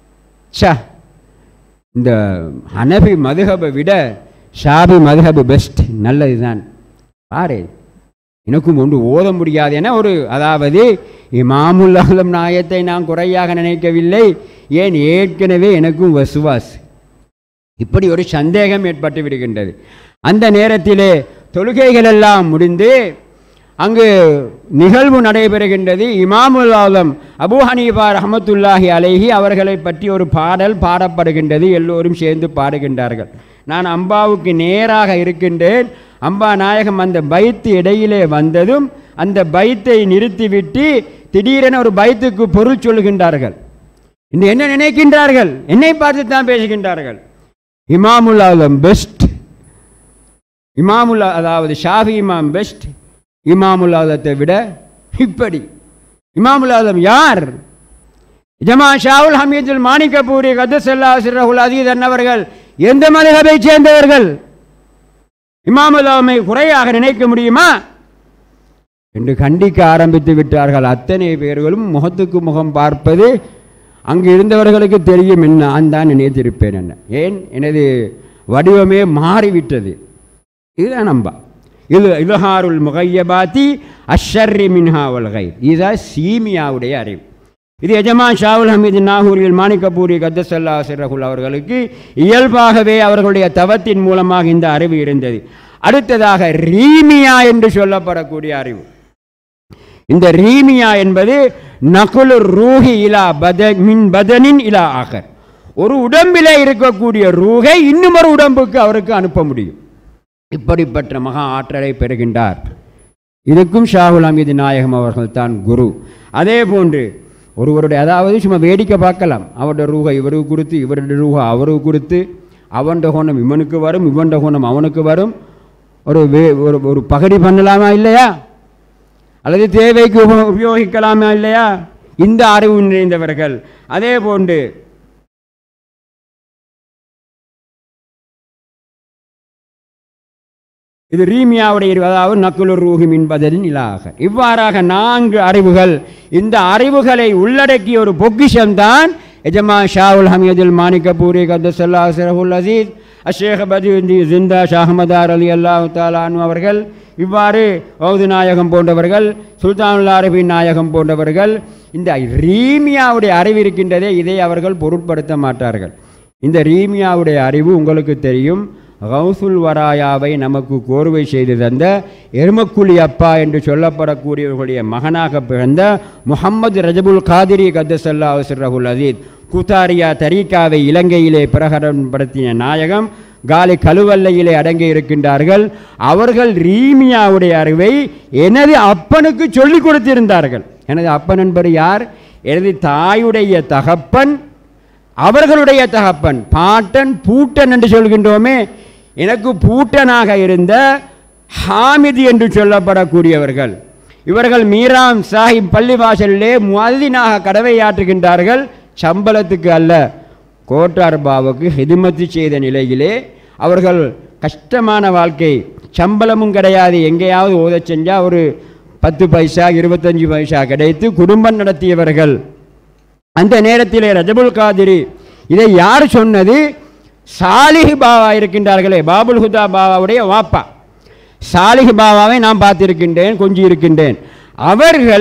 இந்த ஹனஃபி மதுஹபை விட ஷாஃபி மதுஹபு பெஸ்ட், நல்லதுதான். பாரு, எனக்கும் ஒன்று ஓத முடியாது என ஒரு, அதாவது இமாமுல் ஆலம் நாயத்தை நான் குறையாக நினைக்கவில்லை. ஏன், ஏற்கனவே எனக்கும் வசுவாஸ், இப்படி ஒரு சந்தேகம் ஏற்பட்டு விடுகின்றது. அந்த நேரத்திலே தொழுகைகள் எல்லாம் முடிந்து அங்கு நிகழ்வு நடைபெறுகின்றது. இமாமுல் ஆலம் அபூ ஹனீஃபா ரஹ்மத்துல்லாஹி அலைஹி அவர்களை பற்றி ஒரு பாடல் பாடப்படுகின்றது. எல்லோரும் சேர்ந்து பாடுகின்றார்கள். நான் அம்பாவுக்கு நேராக இருக்கின்றேன். அம்பா நாயகம் அந்த பைத்து இடையிலே வந்ததும் அந்த பைத்தை நிறுத்திவிட்டு திடீரென ஒரு பைத்துக்கு பொருள் சொல்லுகின்றார்கள். இந்த என்ன நினைக்கின்றார்கள்? என்னை பார்த்து தான் பேசுகின்றார்கள். இமாமுல் ஆலம் பெஸ்ட், அதாவது ஷாஃபி இமாம் பெஸ்ட், இமாமுல் ஆலத்தை விட. இப்படி இமாமுல் ஆலம் யார்? ஜமா ஷாவுல் ஹமீதுல் மாணிக்கப்பூரி கத்தஸல்லாஹு சிர்ரஹுல் அஸீஸ் அன்னவர்கள் எந்த மதுஹபை சேர்ந்தவர்கள்? இமாமுல் ஆலமை குறையாக நினைக்க முடியுமா என்று கண்டிக்க ஆரம்பித்து விட்டார்கள். அத்தனை பேர்களும் முகத்துக்கு முகம் பார்ப்பது அங்கு இருந்தவர்களுக்கு தெரியும். என்ன, நான் தான் நினைத்திருப்பேன் என்ன, ஏன் எனது வடிவமே மாறிவிட்டது. இதுதான் நம்பா. இது இல்ஹாருல் முகையபாத்தி அஷ்ஷர்ரி மின்ஹா வல் கைர். இதுதான் சீமியாவுடைய அறிவு. இது எஜமான் ஷாவுல் ஹமீது நாகூரில் மாணிக்கப்பூரி கத்தஸல்லாஹு சிர்ரஹுல் அவர்களுக்கு இயல்பாகவே அவர்களுடைய தவத்தின் மூலமாக இந்த அறிவு இருந்தது. அடுத்ததாக ரீமியா என்று சொல்லப்படக்கூடிய அறிவு. இந்த ரீமியா என்பது நகுலு ரூஹி இலா மின் பதனின் இலா ஆகர். ஒரு உடம்பிலே இருக்கக்கூடிய ரூஹை இன்னும் ஒரு உடம்புக்கு அவருக்கு அனுப்ப முடியும். இப்படிப்பட்ட மகா ஆற்றலை பெறுகின்றார். இதுக்கும் ஷாஹுல் ஹமீது நாயகம் அவர்கள் தான் குரு. அதே போன்று ஒருவருடைய, அதாவது சும்மா வேடிக்கை பார்க்கலாம், அவருடைய ரூஹை இவருக்கு கொடுத்து இவருடைய ரூஹை அவருக்கு கொடுத்து, அவன்ட குணம் இவனுக்கு வரும், இவன்ட குணம் அவனுக்கு வரும். ஒரு பகடி பண்ணலாமா இல்லையா? அல்லது தேவைக்கு உபயோகிக்கலாமா இல்லையா? இந்த அறிவு நிறைந்தவர்கள். அதே போன்று இது ரீமியாவுடைய, அதாவது நக்குலுர் ரூஹி மின் பதனின் இலாக. இவ்வாறாக 4 அறிவுகள். இந்த அறிவுகளை உள்ளடக்கிய ஒரு பொக்கிஷம்தான் எஜமா ஷாவுல் ஹமீதுல் மாணிக்கப்பூரி கத்தஸல்லாஹு சிர்ரஹுல் அஸீஸ் அஷேக் பதியுதீன் ஜிந்தா ஷா அஹ்மதார் அலி அல்லாஹு தஆலா அன்ஹு அவர்கள், இவ்வாறு வௌது நாயகம் போன்றவர்கள், சுல்தானுல் ஆரிஃபீன் நாயகம் போன்றவர்கள் இந்த ரீமியாவுடைய அறிவு இருக்கின்றதே, இதை அவர்கள் பொருட்படுத்த மாட்டார்கள். இந்த ரீமியாவுடைய அறிவு உங்களுக்கு தெரியும். கௌசுல் வராயாவை நமக்கு கோர்வை செய்து தந்த எருமக்குழி அப்பா என்று சொல்லப்படக்கூடியவர்களுடைய மகனாக பிறந்த முஹம்மது ரஜபுல் காதிரி கத்தஸல்லாஹு சிர்ரஹுல் அஸீஸ் குத்தாரியா தரீக்காவை இலங்கையிலே பிரகடனப்படுத்திய நாயகம் காலி கழுவல்லையிலே அடங்கி இருக்கின்றார்கள். அவர்கள் ரீமியாவுடைய அறிவை எனது அப்பனுக்கு சொல்லிக் கொடுத்திருந்தார்கள். எனது அப்பன் என்பது யார்? எனது தாயுடைய தகப்பன், அவர்களுடைய தகப்பன், பாட்டன் பூட்டன் என்று சொல்கின்றோமே, எனக்கு பூட்டனாக இருந்த ஹாமிது என்று சொல்லப்படக்கூடியவர்கள். இவர்கள் மீராம் சாஹிப் பள்ளிவாசலிலே முஅத்தினாக கடவையாற்றுகின்றார்கள். சம்பளத்துக்கு அல்ல, கோட்டார்பாவுக்கு ஹிதுமத்து செய்த நிலையிலே அவர்கள் கஷ்டமான வாழ்க்கை, சம்பளமும் கிடையாது. எங்கேயாவது ஓதச் செஞ்சால் ஒரு 10 பைசா 25 பைசா கிடைத்து குடும்பம் நடத்தியவர்கள். அந்த நேரத்திலே ரஜபுல் காதிரி, இதை யார் சொன்னது? சாலிஹ் பாவா இருக்கின்றார்களே, பாபுல் ஹுதா பாபாவுடைய வாப்பா சாலிஹ் பாபாவை நான் பார்த்திருக்கின்றேன், கொஞ்சி இருக்கின்றேன். அவர்கள்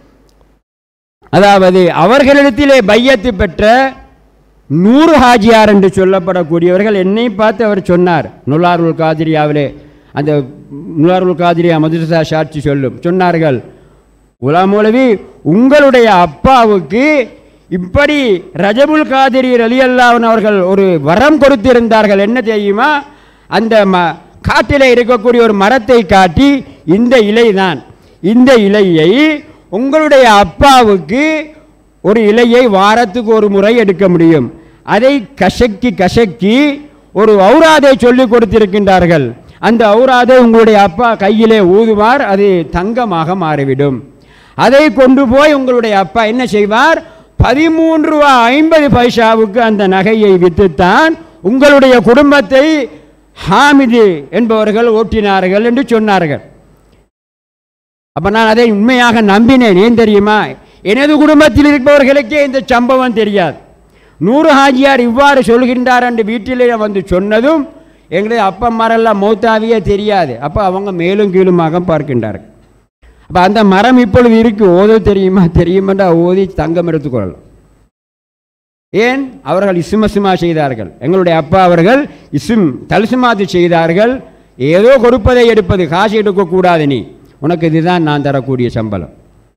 அதாவது அவர்களிடத்திலே பையத்து பெற்ற நூறு ஹாஜியார் என்று சொல்லப்படக்கூடியவர்கள் என்னை பார்த்து அவர் சொன்னார். நுலாருல் காதிரியாவிலே அந்த நுலாருல் காதிரியா மதுரசா சாட்சி சொன்னார்கள், குலாம் மௌலவி உங்களுடைய அப்பாவுக்கு இப்படி ரஜபுல் காதிரி ரலியல்லாஹு அவர்கள் ஒரு வரம் கொடுத்திருந்தார்கள். என்ன தெரியுமா? அந்த காட்டிலே இருக்கக்கூடிய ஒரு மரத்தை காட்டி, இந்த இலைதான், இந்த இலையை உங்களுடைய அப்பாவுக்கு ஒரு இலையை வாரத்துக்கு ஒரு முறை எடுக்க முடியும். அதை கசக்கி கசக்கி ஒரு ஔராதை சொல்லிக் கொடுத்திருக்கின்றார்கள். அந்த ஔராதை உங்களுடைய அப்பா கையிலே ஊதுவார், அது தங்கமாக மாறிவிடும். அதை கொண்டு போய் உங்களுடைய அப்பா என்ன செய்வார்? 13 ரூபா 50 பைசாவுக்கு அந்த நகையை விற்றுத்தான் உங்களுடைய குடும்பத்தை ஹாமிது என்பவர்கள் ஓட்டினார்கள் என்று சொன்னார்கள். அப்ப நான் அதை உண்மையாக நம்பினேன். ஏன் தெரியுமா? எனது குடும்பத்தில் இருப்பவர்களுக்கே இந்த சம்பவம் தெரியாது. நூறு ஹாஜியார் இவ்வாறு சொல்கின்றார் என்று வீட்டிலே வந்து சொன்னதும் எங்களுடைய அப்பம்மாரெல்லாம் மௌத்தாவியே தெரியாது. அப்போ அவங்க மேலும் கீழுமாக பார்க்கின்றார்கள். அப்போ அந்த மரம் இப்பொழுது இருக்கு, ஓத தெரியுமா? தெரியுமென்றா ஓதி தங்கம் எடுத்துக்கொள்ளலாம். ஏன்? அவர்கள் இசுமசுமா செய்தார்கள். எங்களுடைய அப்பா அவர்கள் தல்சுமாத்து செய்தார்கள். ஏதோ கொடுப்பதை எடுப்பது, காசு எடுக்கக்கூடாது, நீ உனக்கு இதுதான் நான் தரக்கூடிய சம்பளம்.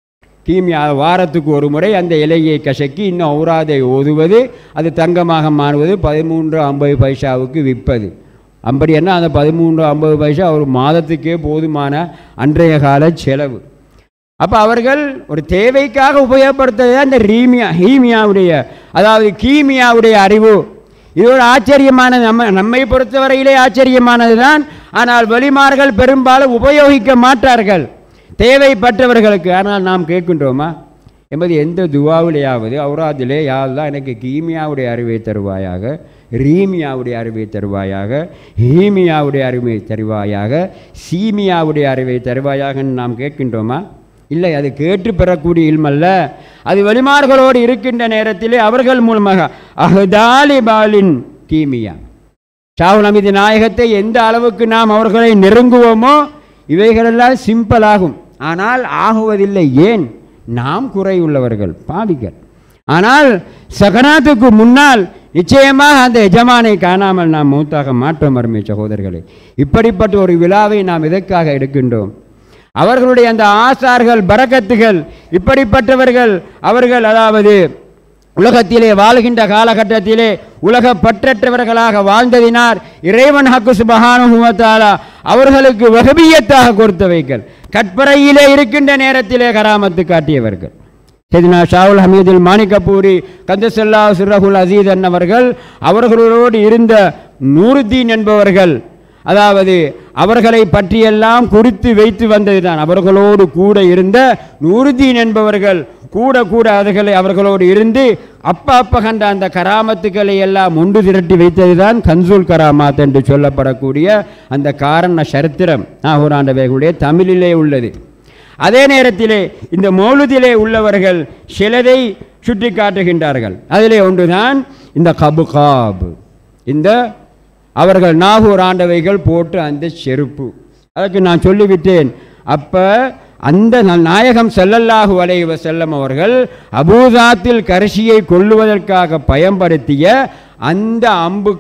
கீமியா வாரத்துக்கு ஒரு முறை அந்த இலையை கசக்கி இன்னும் ஔராதை ஓதுவது, அது தங்கமாக மாறுவது, 13.50 பைசாவுக்கு விற்பது. அப்படி என்ன அந்த 13.50 பைசா ஒரு மாதத்துக்கே போதுமான அன்றைய கால செலவு. அப்போ அவர்கள் ஒரு தேவைக்காக உபயோகப்படுத்துறது அந்த ஹீமியாவுடைய அதாவது கீமியாவுடைய அறிவு. இது ஒரு ஆச்சரியமானது, நம்மை பொறுத்தவரையிலே ஆச்சரியமானது தான். ஆனால் வெளிமார்கள் பெரும்பாலும் உபயோகிக்க மாட்டார்கள் தேவைப்பட்டவர்களுக்கு. ஆனால் நாம் கேட்கின்றோமா என்பது எந்த துவாவிலேயாவது ஔராதிலே யாழ்தான் எனக்கு கீமியாவுடைய அறிவை தருவாயாக, ரீமியாவுடைய அறிவை தருவாயாக, ஹீமியாவுடைய அறிவை தருவாயாக, சீமியாவுடைய அறிவை தருவாயாக நாம் கேட்கின்றோமா? இல்லை, அது கேட்டு பெறக்கூடிய இல்மல்ல. அது வெளிமார்களோடு இருக்கின்ற நேரத்திலே அவர்கள் மூலமாக அஹ்தாலிபாலின் கீமியா ஷாவுல் ஹமீது நாயகத்தை எந்த அளவுக்கு நாம் அவர்களை நெருங்குவோமோ இவைகளெல்லாம் சிம்பிளாகும். ஆனால் ஆகுவதில்லை. ஏன்? நாம் குறையுள்ளவர்கள், பாவிகள். ஆனால் சகனாத்துக்கு முன்னால் நிச்சயமாக அந்த எஜமானை காணாமல் நாம் மூத்தாக மாற்றோம். அருமை சகோதரர்களே, இப்படிப்பட்ட ஒரு விழாவை நாம் எதற்காக எடுக்கின்றோம்? அவர்களுடைய அந்த ஆசார்கள், பரக்கத்துகள், இப்படிப்பட்டவர்கள் அவர்கள் அதாவது உலகத்திலே வாழ்கின்ற காலகட்டத்திலே உலக பற்றற்றவர்களாக வாழ்ந்ததினார் இறைவன் ஹக்கு சுப்ஹானஹு வ தஆலா அவர்களுக்கு வஹபியத்தாக கொடுத்தவைகள். கற்பறையிலே இருக்கின்ற நேரத்திலே கராமத்து காட்டியவர்கள். சையதுனா ஷாவுல் ஹமீதுல் மாணிக்கப்பூரி கத்தஸல்லாஹு சிர்ரஹுல் அஸீஸ் அவர்கள் அவர்களோடு இருந்த நூருத்தீன் என்பவர்கள், அதாவது அவர்களை பற்றியெல்லாம் குறித்து வைத்து வந்ததுதான். அவர்களோடு கூட இருந்த நூருத்தீன் என்பவர்கள் கூட அவர்களோடு இருந்து அப்ப கண்ட அந்த கராமத்துக்களை எல்லாம் ஒன்று திரட்டி வைத்ததுதான் கன்சூல் கராமாத் என்று சொல்லப்படக்கூடிய அந்த காரண சரித்திரம் நாகூராண்டவைகளுடைய தமிழிலே உள்ளது. அதே நேரத்திலே இந்த மௌலுதிலே உள்ளவர்கள் சிலதை சுட்டி காட்டுகின்றார்கள். அதிலே ஒன்றுதான் இந்த கபுகாப், இந்த அவர்கள் நாகூர் ஆண்டவைகள் போட்டு அந்த செருப்பு. அதற்கு நான் சொல்லிவிட்டேன். அப்ப அந்த நாயகம் ஸல்லல்லாஹு அலைஹி வஸல்லம் அவர்கள் அபூசாத்தில் கரிசியை கொல்லுவதற்காக பயன்படுத்திய அந்த அம்பு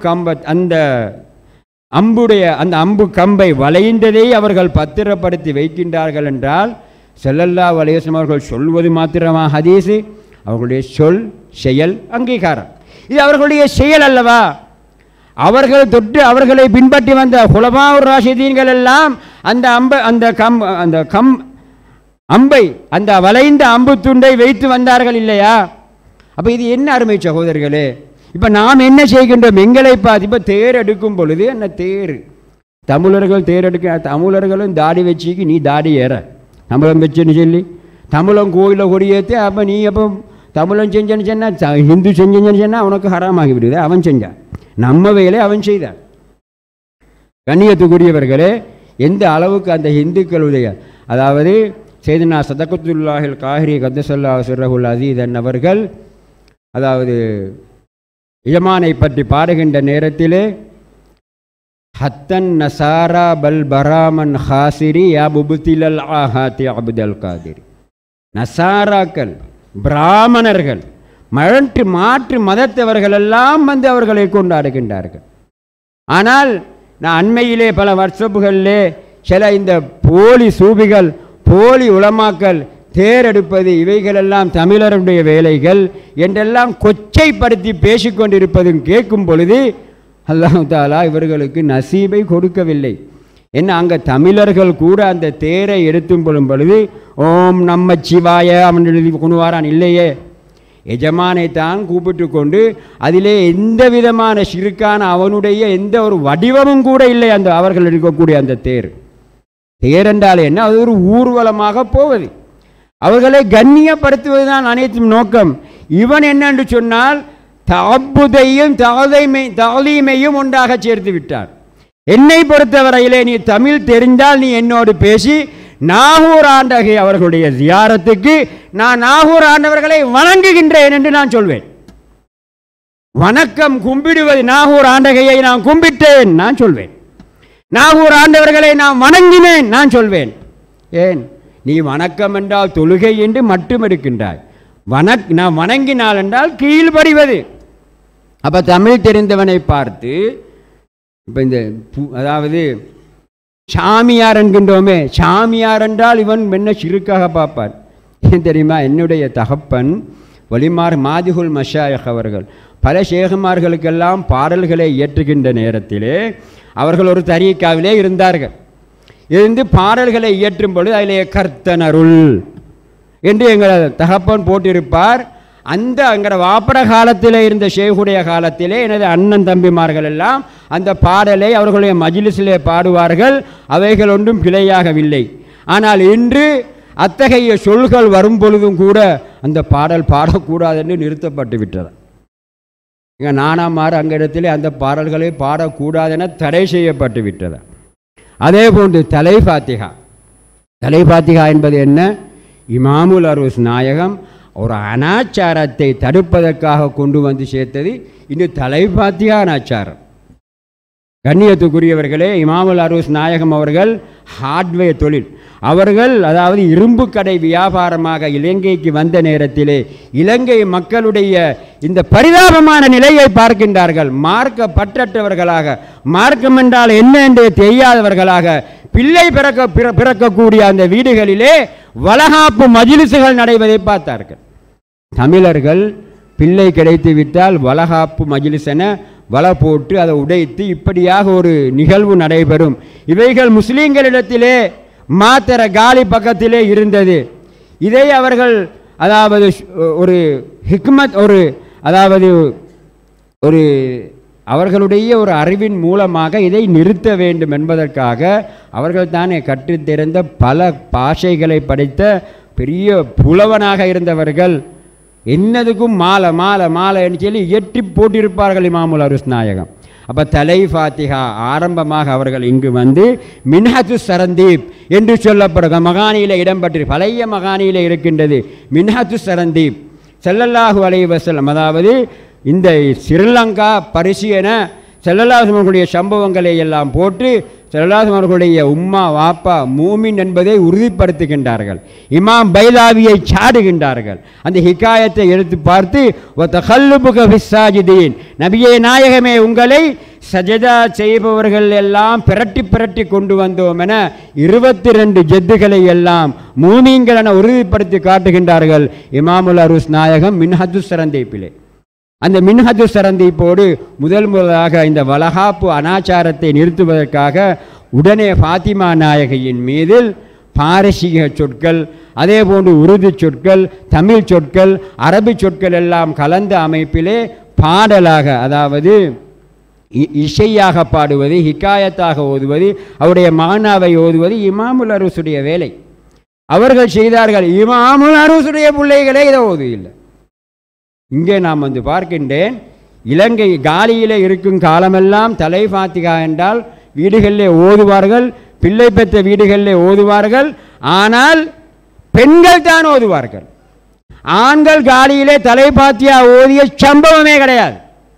அம்பு கம்பை வளைந்ததை அவர்கள் பத்திரப்படுத்தி வைக்கின்றார்கள் என்றால் ஸல்லல்லாஹு அலைஹி வஸல்லம் அவர்கள் சொல்வது மாத்திரமா ஹதீஸ்? அவர்களுடைய சொல், செயல், அங்கீகாரம். இது அவர்களுடைய செயல் அல்லவா? அவர்கள் தொட்டு அவர்களை பின்பற்றி வந்த குலஃபாவுர் ராஷிதீன்கள் எல்லாம் அந்த அம்பை அந்த வளைந்த அம்பு துண்டை வைத்து வந்தார்கள் இல்லையா? அப்போ இது என்ன அருமை சகோதரர்களே? இப்போ நாம் என்ன செய்கின்றோம்? எங்களை பார்த்து இப்போ தேர் எடுக்கும் பொழுது என்ன தேர், தமிழர்கள் தேர் எடுக்க, தமிழர்களும் தாடி வச்சுக்கு நீ தாடி ஏற தமிழம் வச்சுன்னு சொல்லி தமிழம் கோயிலில் கொடியேற்று, அப்போ நீ அப்போ தமிழன் செஞ்சேன்னு சொன்னால் ஹிந்து செஞ்சேன்னு சொன்னால் அவனுக்கு ஹராமாகி விடுது. அவன் செஞ்சான், நம்ம வேலை அவன் செய்தான். கண்ணியத்துக்குரியவர்களே, எந்த அளவுக்கு அந்த இந்துக்களுடைய அதாவது சையதுனா சதகத்துல்லாஹில் காஹிரி கத்தஸல்லாஹு சிர்ரஹுல் அஸீஸ் அவர்கள் அதாவது எஜமானை பற்றி பாடுகின்ற நேரத்திலே ஹத்தன் நசாரா பல் பராமன் ஹாசிரி யா புபுத்திலல் ஆஹாத்தி அபுதல் காதிரி. நசாராக்கள், பிராமணர்கள், மாற்று மதத்தவர்கள் எல்லாம் வந்து அவர்களை கொண்டாடுகின்றார்கள். ஆனால் நான் அண்மையிலே பல வாட்ஸ்அப்புகளிலே சில இந்த போலி சூபிகள், போலி உலமாக்கள் தேரெடுப்பது, இவைகளெல்லாம் தமிழருடைய வேலைகள் என்றெல்லாம் கொச்சைப்படுத்தி பேசிக்கொண்டிருப்பதும் கேட்கும் பொழுது அல்லாஹ் தஆலா இவர்களுக்கு நசீபை கொடுக்கவில்லை. என்ன, அங்கே தமிழர்கள் கூட அந்த தேரை எடுத்தும் கொள்ளும் பொழுது ஓம் நம்ம சிவாய அவன் எழுதி கொண்டு வாரான். இல்லையே, எஜமானை தான் கூப்பிட்டு கொண்டு அதிலே எந்த விதமான சிறுக்கான அவனுடைய எந்த ஒரு வடிவமும் கூட இல்லை. அந்த அவர்கள் இருக்கக்கூடிய அந்த தேர் என்றால் என்ன, அது ஒரு ஊர்வலமாக போவது, அவர்களை கண்ணியப்படுத்துவதுதான் அனைத்தும் நோக்கம். இவன் என்னென்று சொன்னால் தஅப்புதையும் தஅலீமையும் ஒன்றாக சேர்த்து விட்டான். என்னை பொறுத்தவரையிலே நீ தமிழ் தெரிந்தால் நீ என்னோடு பேசி நாகூர் ஆண்டகை அவர்களுடைய ஜியாரத்துக்கு நான் நாகூர் ஆண்டவர்களை வணங்குகின்றேன் என்று நான் சொல்வேன். வணக்கம் கும்பிடுவது, நாகூர் ஆண்டகையை நான் கும்பிட்டேன் நான் சொல்வேன். நாகூர் ஆண்டவர்களை நான் வணங்கினேன் நான் சொல்வேன். ஏன், நீ வணக்கம் என்றால் தொழுகை என்று மட்டும் இருக்கின்றாய். நான் வணங்கினால் என்றால் கீழ்படிவது. அப்போ தமிழ் தெரிந்தவனை பார்த்து இப்போ இந்த அதாவது சாமியார் என்கின்றோமே, சாமியார் என்றால் இவன் என்ன சிறுக்காக பார்ப்பார். ஏன் தெரியுமா, என்னுடைய தகப்பன் வலிமார் மாதிகுல் மஷாயக் அவர்கள் பல ஷேகுமார்களுக்கெல்லாம் பாடல்களை இயற்றுகின்ற நேரத்திலே அவர்கள் ஒரு தரீக்காவிலே இருந்தார்கள். இருந்து பாடல்களை இயற்றும் பொழுது அதிலே கர்த்தனருள் என்று எங்கள் தகப்பன் போட்டிருப்பார். அந்த எங்களோட வாப்பட காலத்தில் இருந்த ஷேகுடைய காலத்திலே எனது அண்ணன் தம்பிமார்கள் எல்லாம் அந்த பாடலை அவர்களுடைய மஜ்லிஸிலே பாடுவார்கள். அவைகள் ஒன்றும் பிழையாகவில்லை. ஆனால் இன்று அத்தகைய சொல்கள் வரும் பொழுதும் கூட அந்த பாடல் பாடக்கூடாது என்று நிறுத்தப்பட்டு விட்டது. எங்கள் நானாமார் அங்கிடத்திலே அந்த பாடல்களை பாடக்கூடாதென தடை செய்யப்பட்டு விட்டது. அதே போன்று தலைபாத்திகா என்பது என்ன, இமாமுல் அரூஸ் நாயகம் ஒரு அனாச்சாரத்தை தடுப்பதற்காக கொண்டு வந்து சேர்த்தது இன்று தலைபாத்திகா அனாச்சாரம். கண்ணியத்துக்குரியவர்களே, இமாமுல் அரூஸ் நாயகம் அவர்கள் ஹார்ட்வேர் தொழில், அவர்கள் அதாவது இரும்பு கடை வியாபாரமாக இலங்கைக்கு வந்த நேரத்திலே இலங்கை மக்களுடைய இந்த பரிதாபமான நிலையை பார்க்கின்றார்கள். மார்க்க பற்றற்றவர்களாக, மார்க்கம் என்றால் என்ன என்று தெரியாதவர்களாக பிள்ளை பிறக்கக்கூடிய அந்த வீடுகளிலே வளகாப்பு மஜ்லிஸுகள் நடைபெறுவதை பார்த்தார்கள். தமிழர்கள் பிள்ளை கிடைத்து விட்டால் வளகாப்பு மஜ்லிஸ் என வலை போட்டு அதை உடைத்து இப்படியாக ஒரு நிகழ்வு நடைபெறும். இவைகள் முஸ்லீம்களிடத்திலே மாத்திர காலி பக்கத்திலே இருந்தது. இதை அவர்கள் அதாவது ஒரு ஹிக்மத், ஒரு அவர்களுடைய ஒரு அறிவின் மூலமாக இதை நிறுத்த வேண்டும் என்பதற்காக அவர்கள் தானே கற்றுத்தெரிந்த பல பாஷைகளை படித்த பெரிய புலவனாக இருந்தவர்கள். என்னதுக்கும் மாலை மாலை மாலை என்று சொல்லி இயற்றி போட்டிருப்பார்கள் இமாமுல் அரூஸ் நாயகம். அப்போ தலை ஃபாத்திகா ஆரம்பமாக அவர்கள் இங்கு வந்து மின்ஹத்து சரந்தீப் என்று சொல்லப்படுகிற மகானியில் இடம்பெற்று பழைய மகானியில் இருக்கின்றது. மின்ஹத்து சரந்தீப் ஸல்லல்லாஹு அலைஹி வஸல்லம், அதாவது இந்த ஸ்ரீலங்கா பரிசியன ஸல்லல்லாஹு அவர்களுடைய சம்பவங்களை எல்லாம் போட்டு ஸல்லல்லாஹு அவர்களுடைய உம்மா வாப்பா மூமின் என்பதை உறுதிப்படுத்துகின்றார்கள். இமாம் பைலாவியை சாடுகின்றார்கள். அந்த ஹிகாயத்தை எடுத்து பார்த்து வதகல்லுபுக ஃபிஸ்ஸாஜிதீன், நபியே நாயகமே உங்களை சஜதா செய்பவர்கள் எல்லாம் பிரட்டி பிரட்டி கொண்டு வந்தோம் என 22 ஜெத்துகளை எல்லாம் மூமின்கள் என உறுதிப்படுத்தி காட்டுகின்றார்கள் இமாமுல் அரூஸ் நாயகம் மின்ஹத்து சரந்தீப்பிலே. அந்த மின்ஹத்து சரந்தீப்போடு முதலாக இந்த வளகாப்பு அனாச்சாரத்தை நிறுத்துவதற்காக உடனே ஃபாத்திமா நாயகியின் மீதில் பாரசீக சொற்கள், அதே போன்று உருது சொற்கள், தமிழ் சொற்கள், அரபி சொற்கள் எல்லாம் கலந்த அமைப்பிலே பாடலாக, அதாவது இசையாக பாடுவது, ஹிகாயத்தாக ஓதுவது, அவருடைய மானாவை ஓதுவது இமாமுல் அரூஸுடைய வேலை. அவர்கள் செய்தார்கள். இமாமுல் அரூஸுடைய பிள்ளைகளே இதை ஓதுவில்லை. இங்கே நாம் வந்து பார்க்கின்றேன், இலங்கை காலியிலே இருக்கும் காலமெல்லாம் தலை ஃபாத்திகா என்றால் வீடுகளிலே ஓதுவார்கள், பிள்ளை பெற்ற வீடுகளிலே ஓதுவார்கள். ஆனால் பெண்கள் தான் ஓதுவார்கள். ஆண்கள் காலியிலே தலை ஃபாத்திகா ஓதிய சம்பவமே கிடையாது.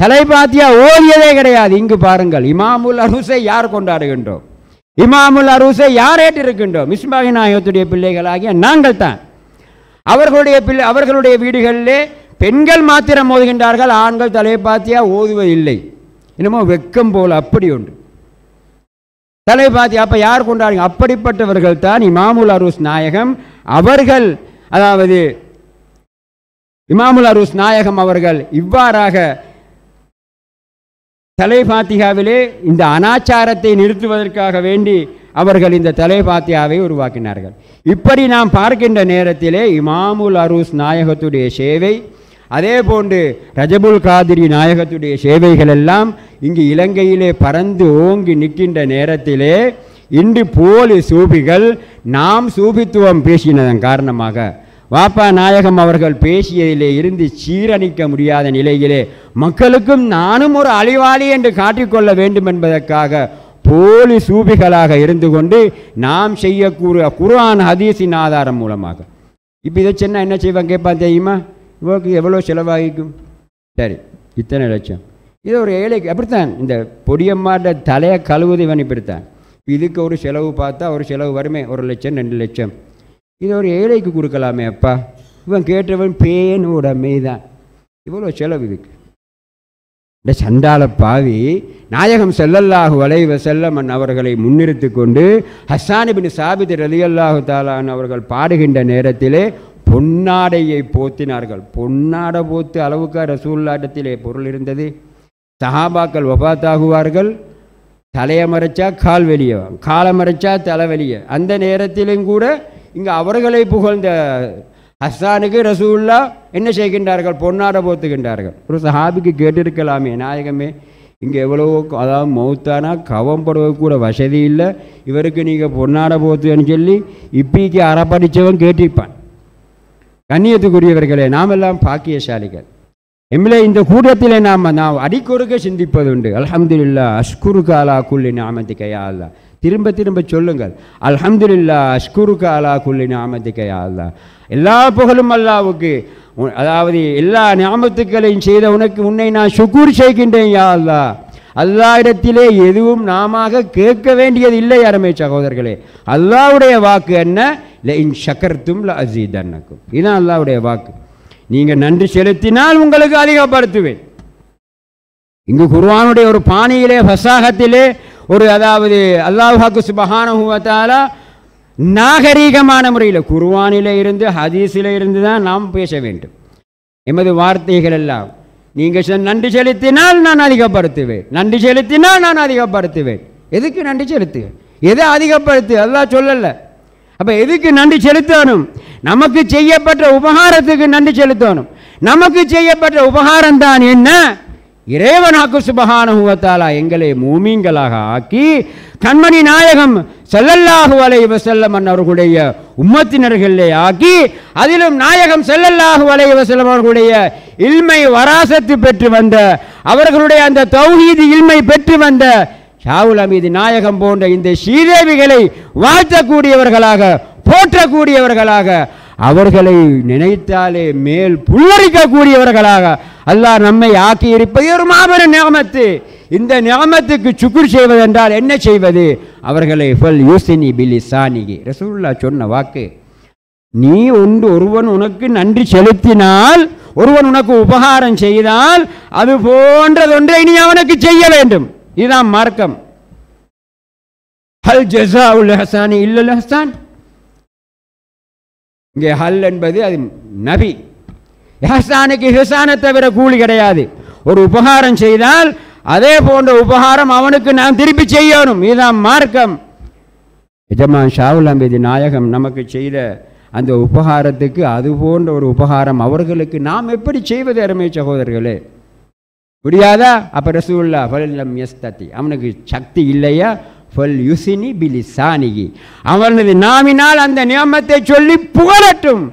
தலைபாத்தியா ஓதியதே கிடையாது. இங்கு பாருங்கள், இமாமுல் அரூஸை யார் கொண்டாடுகின்றோம்? இமாமுல் அரூஸை யார் ஏற்றிருக்கின்றோம்? மிஸ்பாஹி நாயகத்துடைய பிள்ளைகளாகிய நாங்கள் தான். அவர்களுடைய வீடுகளிலே பெண்கள் மாத்திரம் ஓதுகின்றார்கள், ஆண்கள் தலைபாத்தியா ஓதுவதில்லை. என்னமோ வெக்கம் போல அப்படி உண்டு தலைபாத்தியா. அப்ப யார் கொண்டாடுங்க? அப்படிப்பட்டவர்கள் தான் இமாமுல் அரூஸ் நாயகம் அவர்கள். அதாவது இமாமுல் அரூஸ் நாயகம் அவர்கள் இவ்வாறாக தலைபாத்தியாவிலே இந்த அனாச்சாரத்தை நிறுத்துவதற்காக வேண்டி அவர்கள் இந்த தலைபாத்தியாவை உருவாக்கினார்கள். இப்படி நாம் பார்க்கின்ற நேரத்திலே இமாமுல் அரூஸ் நாயகத்துடைய சேவை, அதே போன்று ரஜபுல் காதிரி நாயகத்துடைய சேவைகள் எல்லாம் இங்கு இலங்கையிலே பறந்து ஓங்கி நிற்கின்ற நேரத்திலே இன்று போலி சூபிகள் நாம் சூபித்துவம் பேசினதன் காரணமாக வாப்பா நாயகம் அவர்கள் பேசியதிலே இருந்து சீரணிக்க முடியாத நிலையிலே மக்களுக்கும் நானும் ஒரு அழிவாளி என்று காட்டிக்கொள்ள வேண்டும் என்பதற்காக போலி சூபிகளாக இருந்து கொண்டு நாம் செய்யக்கூடிய குர்ஆன் ஹதீஸின் ஆதாரம் மூலமாக இப்போ இதை சொன்னால் என்ன செய்வாங்க கேட்பான் தெரியுமா? இவருக்கு எவ்வளோ செலவாகிக்கும்? சரி, இத்தனை லட்சம். இது ஒரு ஏழைக்கு அப்படித்தான். இந்த பொடியம்மாட்ட தலையை கழுவுது இவன் இப்படித்தான். இதுக்கு ஒரு செலவு பார்த்தா ஒரு செலவு வருமே, 1 லட்சம் 2 லட்சம். இது ஒரு ஏழைக்கு கொடுக்கலாமே அப்பா. இவன் கேட்டவன் பேனோட மெய்தான். இவ்வளோ செலவு இதுக்கு. இந்த சண்டாள பாவி நாயகம் ஸல்லல்லாஹு அலைஹி வஸல்லம் அவர்களை முன்னிறுத்தி கொண்டு ஹஸ்ஸான் இப்னு சாபித் ரலியல்லாஹு தஆலா அவர்கள் பாடுகின்ற நேரத்திலே பொன்னாடையை போத்தினார்கள். பொன்னாடை போத்து அளவுக்கு ரசூலுல்லாஹ்விடத்திலே பொருள் இருந்தது. சஹாபாக்கள் வஃபாத்தாகுவார்கள், தலையை மறைச்சா கால் வெளியே, காலை மறைச்சா தலை வெளியே. அந்த நேரத்திலும் கூட இங்கே அவர்களை புகழ்ந்த ஹஸ்ஸானுக்கு ரசூலுல்லாஹ் என்ன செய்கின்றார்கள்? பொன்னாடை போத்துகின்றார்கள். ஒரு சஹாபிக்கு கேட்டிருக்கலாமே, நாயகமே இங்கே எவ்வளவோ, அதாவது மௌத்தானா கவம் படுவது கூட வசதி இல்லை, இவருக்கு நீங்கள் பொன்னாடை போத்துன்னு சொல்லி இப்படிக்கு அறப்படித்தவன் கேட்டிருப்பான். கண்ணியத்துக்குரியவர்களே, நாம் எல்லாம் பாக்கியசாலிகள். எம்மிலே இந்த கூட்டத்திலே நாம் அடிக்கொடுக்க சிந்திப்பதுண்டு. அல்ஹம்துலில்லாஹ் அஷ்குருக அலா குல்லி நிஅமதிக யா அல்லாஹ். திரும்ப திரும்ப சொல்லுங்கள், அல்ஹம்துலில்லாஹ் அஷ்குருக அலா குல்லி நிஅமதிக யா அல்லாஹ். எல்லா புகழும் அல்லாஹ்வுக்கு. அதாவது எல்லா நியாமத்துக்களையும் செய்த உன்னை நான் ஷுக்கூர் செய்கின்றேன் யா அல்லாஹ். அல்லாஹ்விடத்திலே எதுவும் நாம கேட்க வேண்டியது இல்லை அருமை சகோதரர்களே. அல்லாஹ்வுடைய வாக்கு என்ன? லஇன் ஷக்கர்தும் லஅஸீதன்னக்கும். இதுதான் அல்லாஹ்வுடைய வாக்கு. நீங்கள் நன்றி செலுத்தினால் உங்களுக்கு அதிகப்படுத்துவேன். இங்கு குர்ஆனுடைய ஒரு பாணியிலே ஃபஸாஹத்திலே ஒரு, அதாவது அல்லாஹ் சுப்ஹானஹு வ தஆலா நாகரீகமான முறையில் குர்ஆனிலே இருந்து ஹதீஸிலே இருந்து தான் நாம் பேச வேண்டும். எமது வார்த்தைகள் எல்லாம் நீங்கள் நன்றி செலுத்தினால் நான் அதிகப்படுத்துவேன், நன்றி செலுத்தினால் நான் அதிகப்படுத்துவேன். எதுக்கு நன்றி செலுத்து? எதை அதிகப்படுத்து? அல்லாஹ் சொல்லலை. அப்போ எதுக்கு நன்றி செலுத்தணும்? நமக்கு செய்யப்பட்ட உபகாரத்துக்கு நன்றி செலுத்தணும். நமக்கு செய்யப்பட்ட உபகாரம் தான் என்ன? இறைவன் சுப்ஹானஹு வ தஆலா எங்களை மூமீன்களாக ஆக்கி கண்மணி நாயகம் ஸல்லல்லாஹு அலைஹி வஸல்லம் அவர்களுடைய உம்மத்தினர்களே ஆக்கி, அதிலும் நாயகம் ஸல்லல்லாஹு அலைஹி வஸல்லம் அவர்களுடைய இல்மை வராசத்து பெற்று வந்த, அவர்களுடைய அந்த தௌஹீத் இல்மை பெற்று வந்த ஷாவுல் அமீது நாயகம் போன்ற இந்த ஸ்ரீதேவிகளை வாழ்த்தக்கூடியவர்களாக, போற்றக்கூடியவர்களாக, அவர்களை நினைத்தாலே மேல் புல்லரிக்கக்கூடியவர்களாக அல்லாஹ் நம்மை ஆக்கி இருப்பது ஒரு மாபெரும் நிஅமத்து. இந்த நிஅமத்துக்கு சுக்ர் செய்வதென்றால் என்ன செய்வது? அவர்களை ஃபல் யூசினி பிலிசானிகி. ரசூலுல்லாஹ் சொன்ன வாக்கு. நீ ஒருவன் உனக்கு நன்றி செலுத்தினால், ஒருவன் உனக்கு உபகாரம் செய்தால், அது போன்றதொன்றை நீ அவனுக்கு செய்ய வேண்டும். இதுதான் மார்க்கம். ஹல் ஜஸாஉல் ஹஸானி இல்லல் ஹஸான். இங்கே ஹல் என்பது அது நபி. ஹஸானுக்கு ஹஸானை தவிர கூலி கிடையாது. ஒரு உபகாரம் செய்தால் அதே போன்ற உபகாரம் அவனுக்கு நாம் திருப்பி செய்யணும். இதுதான் மார்க்கம். எஜமான் ஷாவுல் அமீது நாயகம் நமக்கு செய்த அந்த உபகாரத்துக்கு அது போன்ற ஒரு உபகாரம் அவர்களுக்கு நாம் எப்படி செய்வது அருமை சகோதரர்களே? முடியாதா? அப்போ ரசூலுல்லாஹ் ஃபலம் யஸ்ததி, அவனுக்கு சக்தி இல்லையா? ஃபல் யுசினி பிலிசானிகி, அவனது நாவினால் அந்த நியமத்தை சொல்லி புகழட்டும்.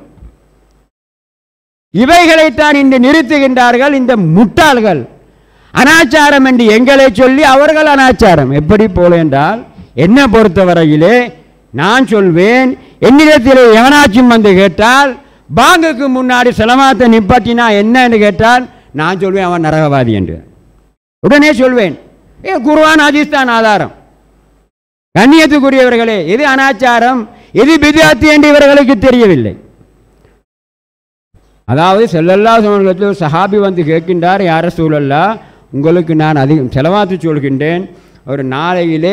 இவைகளைத்தான் இன்று நிறுத்துகின்றார்கள் இந்த முட்டாள்கள். அனாச்சாரம் என்று எங்களை சொல்லி அவர்கள் அனாச்சாரம். எப்படி போல என்றால், என்னை பொறுத்தவரையிலே நான் சொல்வேன், என்னிடத்தில் எவனாச்சும் வந்து கேட்டால், பாங்குக்கு முன்னாடி செலமாத்தை நிப்பாட்டினா என்னன்னு கேட்டால் நான் சொல்வேன் அவன் நரகவாதி என்று. உடனே சொல்வேன், குர்ஆன் ஹதீஸ் தான் ஆதாரம். கண்ணியத்துக்குரியவர்களே, எது அனாச்சாரம் எது பித்அத் என்று இவர்களுக்கு தெரியவில்லை. அதாவது ஸல்லல்லாஹு அலைஹி வஸல்லம் ஒரு சஹாபி வந்து கேட்கின்றார், யா ரசூலல்லாஹ், உங்களுக்கு நான் அதிகம் செலவாத்து சொல்கின்றேன், ஒரு நாளையிலே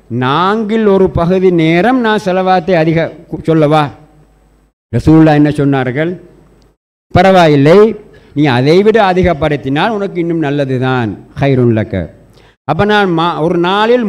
4/1 நேரம் நான் செலவாத்தை அதிக சொல்லவா? ரசூலுல்லாஹ் என்ன சொன்னார்கள்? பரவாயில்லை, நீ அதைவிட அதிகப்படுத்தினால் உனக்கு இன்னும் நல்லதுதான், ஹைருன் லக்க. அப்போ நான் ஒரு நாளில்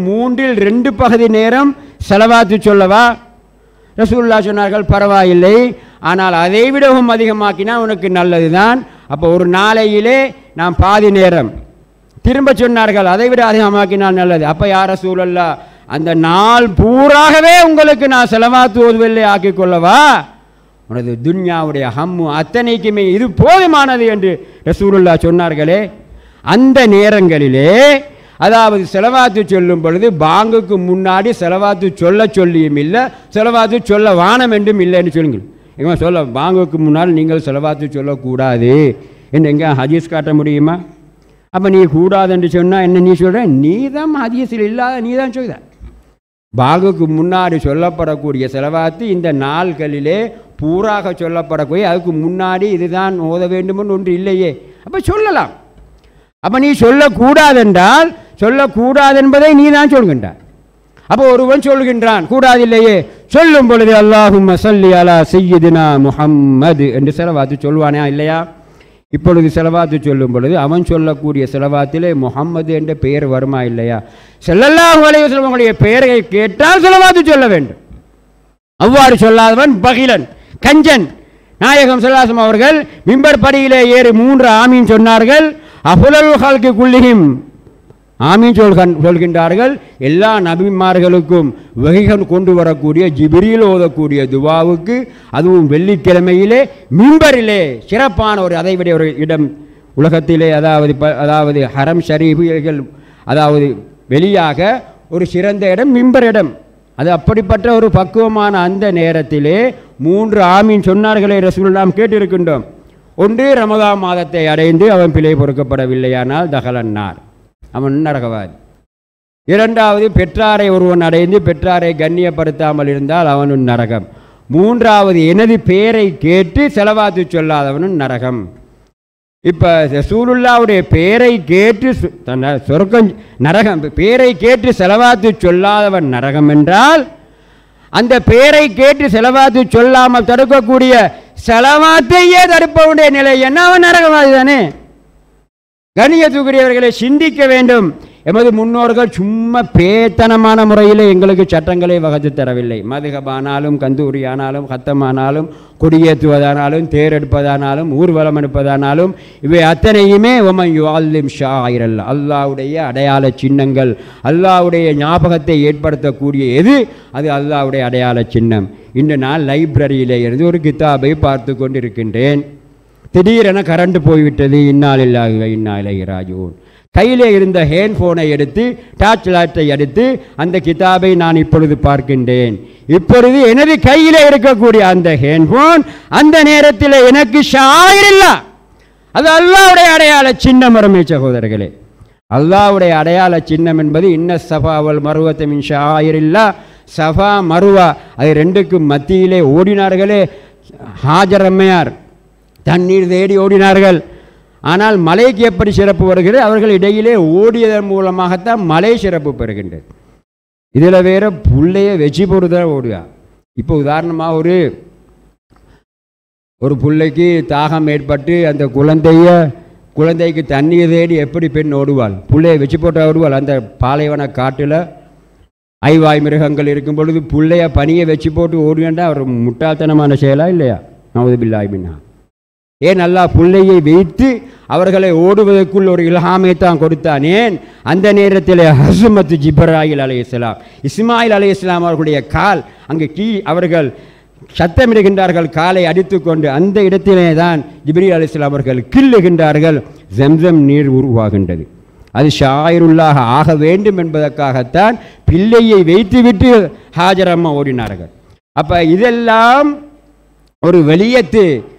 3/2 நேரம் செலவாத்து சொல்லவா? ரசூலுல்லாஹ் சொன்னார்கள், பரவாயில்லை, ஆனால் அதைவிடவும் அதிகமாக்கினால் உனக்கு நல்லதுதான். அப்போ ஒரு நாளையிலே நான் பாதி நேரம். திரும்ப சொன்னார்கள், அதைவிட அதிகமாக்கினால் நல்லது. அப்போ யா ரசூலல்லாஹ், அந்த நாள் பூராகவே உங்களுக்கு நான் செலவாத்து ஓதுவதில்லை ஆக்கிக் கொள்ளவா? உனது துன்யாவுடைய ஹம்மு அத்தனைக்குமே இது போதுமானது என்று ரசூலுல்லாஹ் சொன்னார்களே. அந்த நேரங்களிலே, அதாவது செலவாத்து சொல்லும் பொழுது பாங்குக்கு முன்னாடி செலவாத்து சொல்லியும் இல்லை, செலவாத்து சொல்ல வானம் என்றும் இல்லைன்னு சொல்லுங்கள். எங்க சொல்ல பாங்குக்கு முன்னால் நீங்கள் செலவாத்து சொல்லக்கூடாது என்று எங்கே ஹதீஸ் காட்ட முடியுமா? அப்போ நீ கூடாது என்று சொன்னால் என்ன நீ சொல்கிற? நீ தான் ஹதீஸில் இல்லாத நீ தான் சொல்கிற. பாங்குக்கு முன்னாடி சொல்லப்படக்கூடிய செலவாத்து இந்த நாள்களிலே பூராக சொல்லப்படக்கூடிய, அதுக்கு முன்னாடி இதுதான் ஓத வேண்டுமென்று ஒன்று இல்லையே. அப்போ சொல்லலாம். அப்போ நீ சொல்லக்கூடாதென்றால் சொல்லக்கூடாது என்பதை நீ தான் சொல்கின்றாய். அப்போ ஒருவன் சொல்கின்றான் கூடாது இல்லையே, சொல்லும் பொழுது அல்லாஹும்ம ஸல்லி அலா சய்யிதினா முஹம்மது என்று செலவாத்து சொல்வானே இல்லையா? இப்பொழுது செலவாத்து சொல்லும் பொழுது அவன் சொல்லக்கூடிய செலவாத்திலே முஹம்மது என்ற பெயர் வருமா இல்லையா? ஸல்லல்லாஹு அலைஹி வஸல்லம் உங்களுடைய பெயரை கேட்டால் செலவாத்து சொல்ல வேண்டும். அவ்வாறு சொல்லாதவன் பகிலன், கஞ்சன். நாயகம் ஸல்லல்லாஹு அலைஹி வஸல்லம் அவர்கள் மிம்பர் படியிலே ஏறி 3 ஆமீன் சொன்னார்கள். அஃலல் ஹல்கி குல்லிஹிம் ஆமீன் சொல்கின்றார்கள். எல்லா நபிமார்களுக்கும் வகைகள் கொண்டு வரக்கூடிய ஜிப்ரீல் ஓதக்கூடிய துவாவுக்கு, அதுவும் வெள்ளிக்கிழமையிலே மிம்பரிலே சிறப்பான ஒரு அதைவிட ஒரு இடம் உலகத்திலே, அதாவது ஹரம் ஷரீஃபுகள், அதாவது வெளியாக ஒரு சிறந்த இடம் மிம்பர் இடம். அது அப்படிப்பட்ட ஒரு பக்குவமான அந்த நேரத்திலே 3 ஆமீன் சொன்னார்களே ரசூலுல்லாஹ் நாம் கேட்டிருக்கின்றோம். ஒன்று, ரமதான் மாதத்தை அடைந்து அவன் பிழை பொறுக்கப்படவில்லையானால் தகலன்னார், அவன் நரகவாதி. 2வது, பெற்றாரை ஒருவன் அடைந்து பெற்றாரை கண்ணியப்படுத்தாமல் இருந்தால் அவனும் நரகம். 3வது, எனது பெயரை கேட்டு செலவாத்து சொல்லாதவனும் நரகம். இப்போ ரசூலுல்லாஹ்வுடைய பெயரை கேட்டு சொர்க்கம் நரகம், பெயரை கேட்டு செலவாத்து சொல்லாதவன் நரகம் என்றால், அந்த பெயரை கேட்டு செலவாத்து சொல்லாமல் தடுக்கக்கூடிய செலவாத்தையே தடுப்பவனுடைய நிலை என்ன? அவன் நரகவாதி தானே. கண்ணியத்துக்குரியவர்களை சிந்திக்க வேண்டும். எமது முன்னோர்கள் சும்மா பேத்தனமான முறையில் எங்களுக்கு சட்டங்களை வகுத்து தரவில்லை. மதுகபானாலும் கந்தூரியானாலும் ஹத்தமானாலும் கொடியேற்றுவதானாலும் தேரெடுப்பதானாலும் ஊர்வலம் எடுப்பதானாலும் இவை அத்தனையுமே ஒமன் யுஅல்லிம் ஷாயிரல், அல்லாஹ்வுடைய அடையாள சின்னங்கள், அல்லாஹ்வுடைய ஞாபகத்தை ஏற்படுத்தக்கூடிய எது அது அல்லாஹ்வுடைய அடையாள சின்னம். இன்று நான் லைப்ரரியிலே இருந்து ஒரு கிதாபை பார்த்து கொண்டிருக்கின்றேன். திடீரென கரண்ட் போய்விட்டது. இன்னா லில்லாஹி வ இன்னா இலைஹி ராஜிஊன். கையிலே இருந்த ஹேண்ட்ஃபோனை எடுத்து டார்ச் லைட்டை எடுத்து அந்த கிதாபை நான் இப்பொழுது பார்க்கின்றேன். இப்பொழுது எனது கையிலே இருக்கக்கூடிய அந்த ஹேண்ட்ஃபோன் அந்த நேரத்தில் எனக்கு ஷாயிர் இல்ல, அது அல்லாஹ்வுடைய அடையாள சின்னம். அருமை சகோதரர்களே, அல்லாஹ்வுடைய அடையாள சின்னம் என்பது இன்ன ஸஃபா வல் மர்வத மின் ஷாயிரில்லாஹ். சஃபா மருவா அது ரெண்டுக்கும் மத்தியிலே ஓடினார்களே ஹாஜர் அம்மையார், தண்ணீர் தேடி ஓடினார்கள். ஆனால் மலைக்கு எப்படி சிறப்பு வருகிறது? அவர்கள் இடையிலே ஓடியதன் மூலமாகத்தான் மலை சிறப்பு பெறுகின்றது. இதில் வேற புள்ளைய வெச்சி பொறுதான் ஓடுவா. இப்போ உதாரணமாக ஒரு பிள்ளைக்கு தாகம் ஏற்பட்டு அந்த குழந்தைக்கு தண்ணீர் தேடி எப்படி பெண் ஓடுவாள்? புள்ளையை வச்சு போட்டு ஓடுவாள். அந்த பாலைவன காட்டில் ஐவாய் மிருகங்கள் இருக்கும் பொழுது புள்ளைய பனியை வச்சு போட்டு ஓடுவேண்டா ஒரு முட்டாள்தனமான செயலா இல்லையா? நவுது பில்லாஹி மின்ஹா. ஏன் அல்லாஹ் புள்ளையை வைத்து அவர்களை ஓடுவதற்குள் ஒரு இல்ஹாமை தான் கொடுத்தான். ஏன் அந்த நேரத்தில் ஹஸ்மத் ஜிப்ராயில் அலைஹிஸ்ஸலாம், இஸ்மாயில் அலைஹிஸ்ஸலாம் அவர்களுடைய கால் அங்கே அவர்கள் சத்தமிடுகின்றார்கள், காலை அடித்துக்கொண்டு அந்த இடத்திலே தான் ஜிப்ரீல் அலைஹிஸ்ஸலாம் அவர்கள் கிள்ளுகின்றார்கள். ஜம்சம் நீர் உருவாகின்றது. அது ஷாயிருல்லாக ஆக வேண்டும் என்பதற்காகத்தான் பிள்ளையை வைத்துவிட்டு ஹாஜர் அம்மா ஓடினார்கள். அப்போ இதெல்லாம் ஒரு வெளியத்து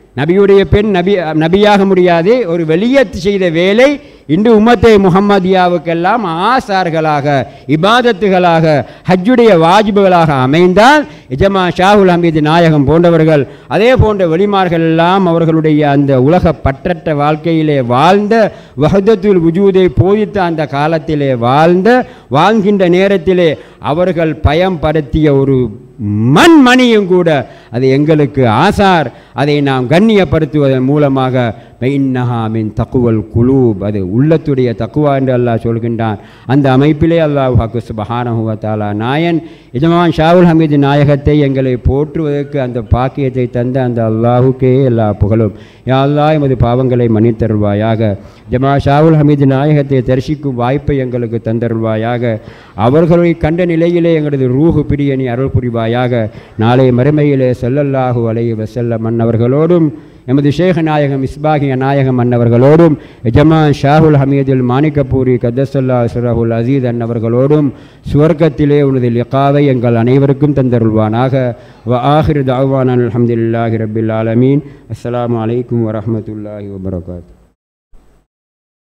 நபியுடைய பெண் நபியாக முடியாது. ஒரு வெளியத்து செய்த வேலை இன்று உம்மத்தை முஹம்மதியாவுக்கெல்லாம் ஆசார்களாக, இபாதத்துகளாக, ஹஜ்ஜுடைய வாஜிபுகளாக அமைந்தால் எஜமா ஷாஹுல் ஹமீது நாயகம் போன்றவர்கள், அதே போன்ற வெளிமார்கள் எல்லாம் அவர்களுடைய அந்த உலக பற்றற்ற வாழ்க்கையிலே வாழ்ந்த, வஹதத்துல் வுஜூதை போதித்த அந்த காலத்திலே வாழ்கின்ற நேரத்திலே அவர்கள் பயன்படுத்திய ஒரு மண்மணியும் கூட அது எங்களுக்கு ஆசார். அதை நாம் கண்ணியப்படுத்துவதன் மூலமாக மின் தக்குவல் குலூப், அது உள்ளத்துடைய தக்குவா என்று அல்லாஹ் சொல்கின்றான். அந்த அமைப்பிலே அல்லாஹ் சுப்ஹானஹு வ தஆலா நாயன் எஜமான் ஷாஹுல் ஹமீது நாயகத்தை எங்களை போற்றுவதற்கு அந்த பாக்கியத்தை தந்த அந்த அல்லாஹுக்கே எல்லா புகழும். யா அல்லாஹ் எமது பாவங்களை மன்னித்தருள்வாயாக. ஜமா ஷாஹுல் ஹமீது நாயகத்தை தரிசிக்கும் வாய்ப்பை எங்களுக்கு தந்தருள்வாயாக. அவர்களை கண்ட நிலையிலே எங்களது ரூஹு பிரியணி அருள் புரிவாயாக. நாளை மறுமையிலே ஸல்லல்லாஹு அலைஹி வஸல்லம் அன்னவர்களோடும் எமது ஷேக் நாயகம் இஸ்பாகிய நாயகம் அன்னவர்களோடும் எஜமான் ஷாஹுல் ஹமீதுல் மாணிக்கப்பூரி கத்தஸல்லா சிரஹுல் அசீஸ் அன்னவர்களோடும் சுவர்க்கத்திலே உனது லிகாவை எங்கள் அனைவருக்கும் தந்தருள்வானாக. வ ஆஹிரு தஅவானா அல்ஹம்துலில்லாஹி ரப்பில் ஆலமீன். அஸ்ஸலாமு அலைக்கும் வரஹ்மத்துல்லாஹி வபரகாத்துஹு.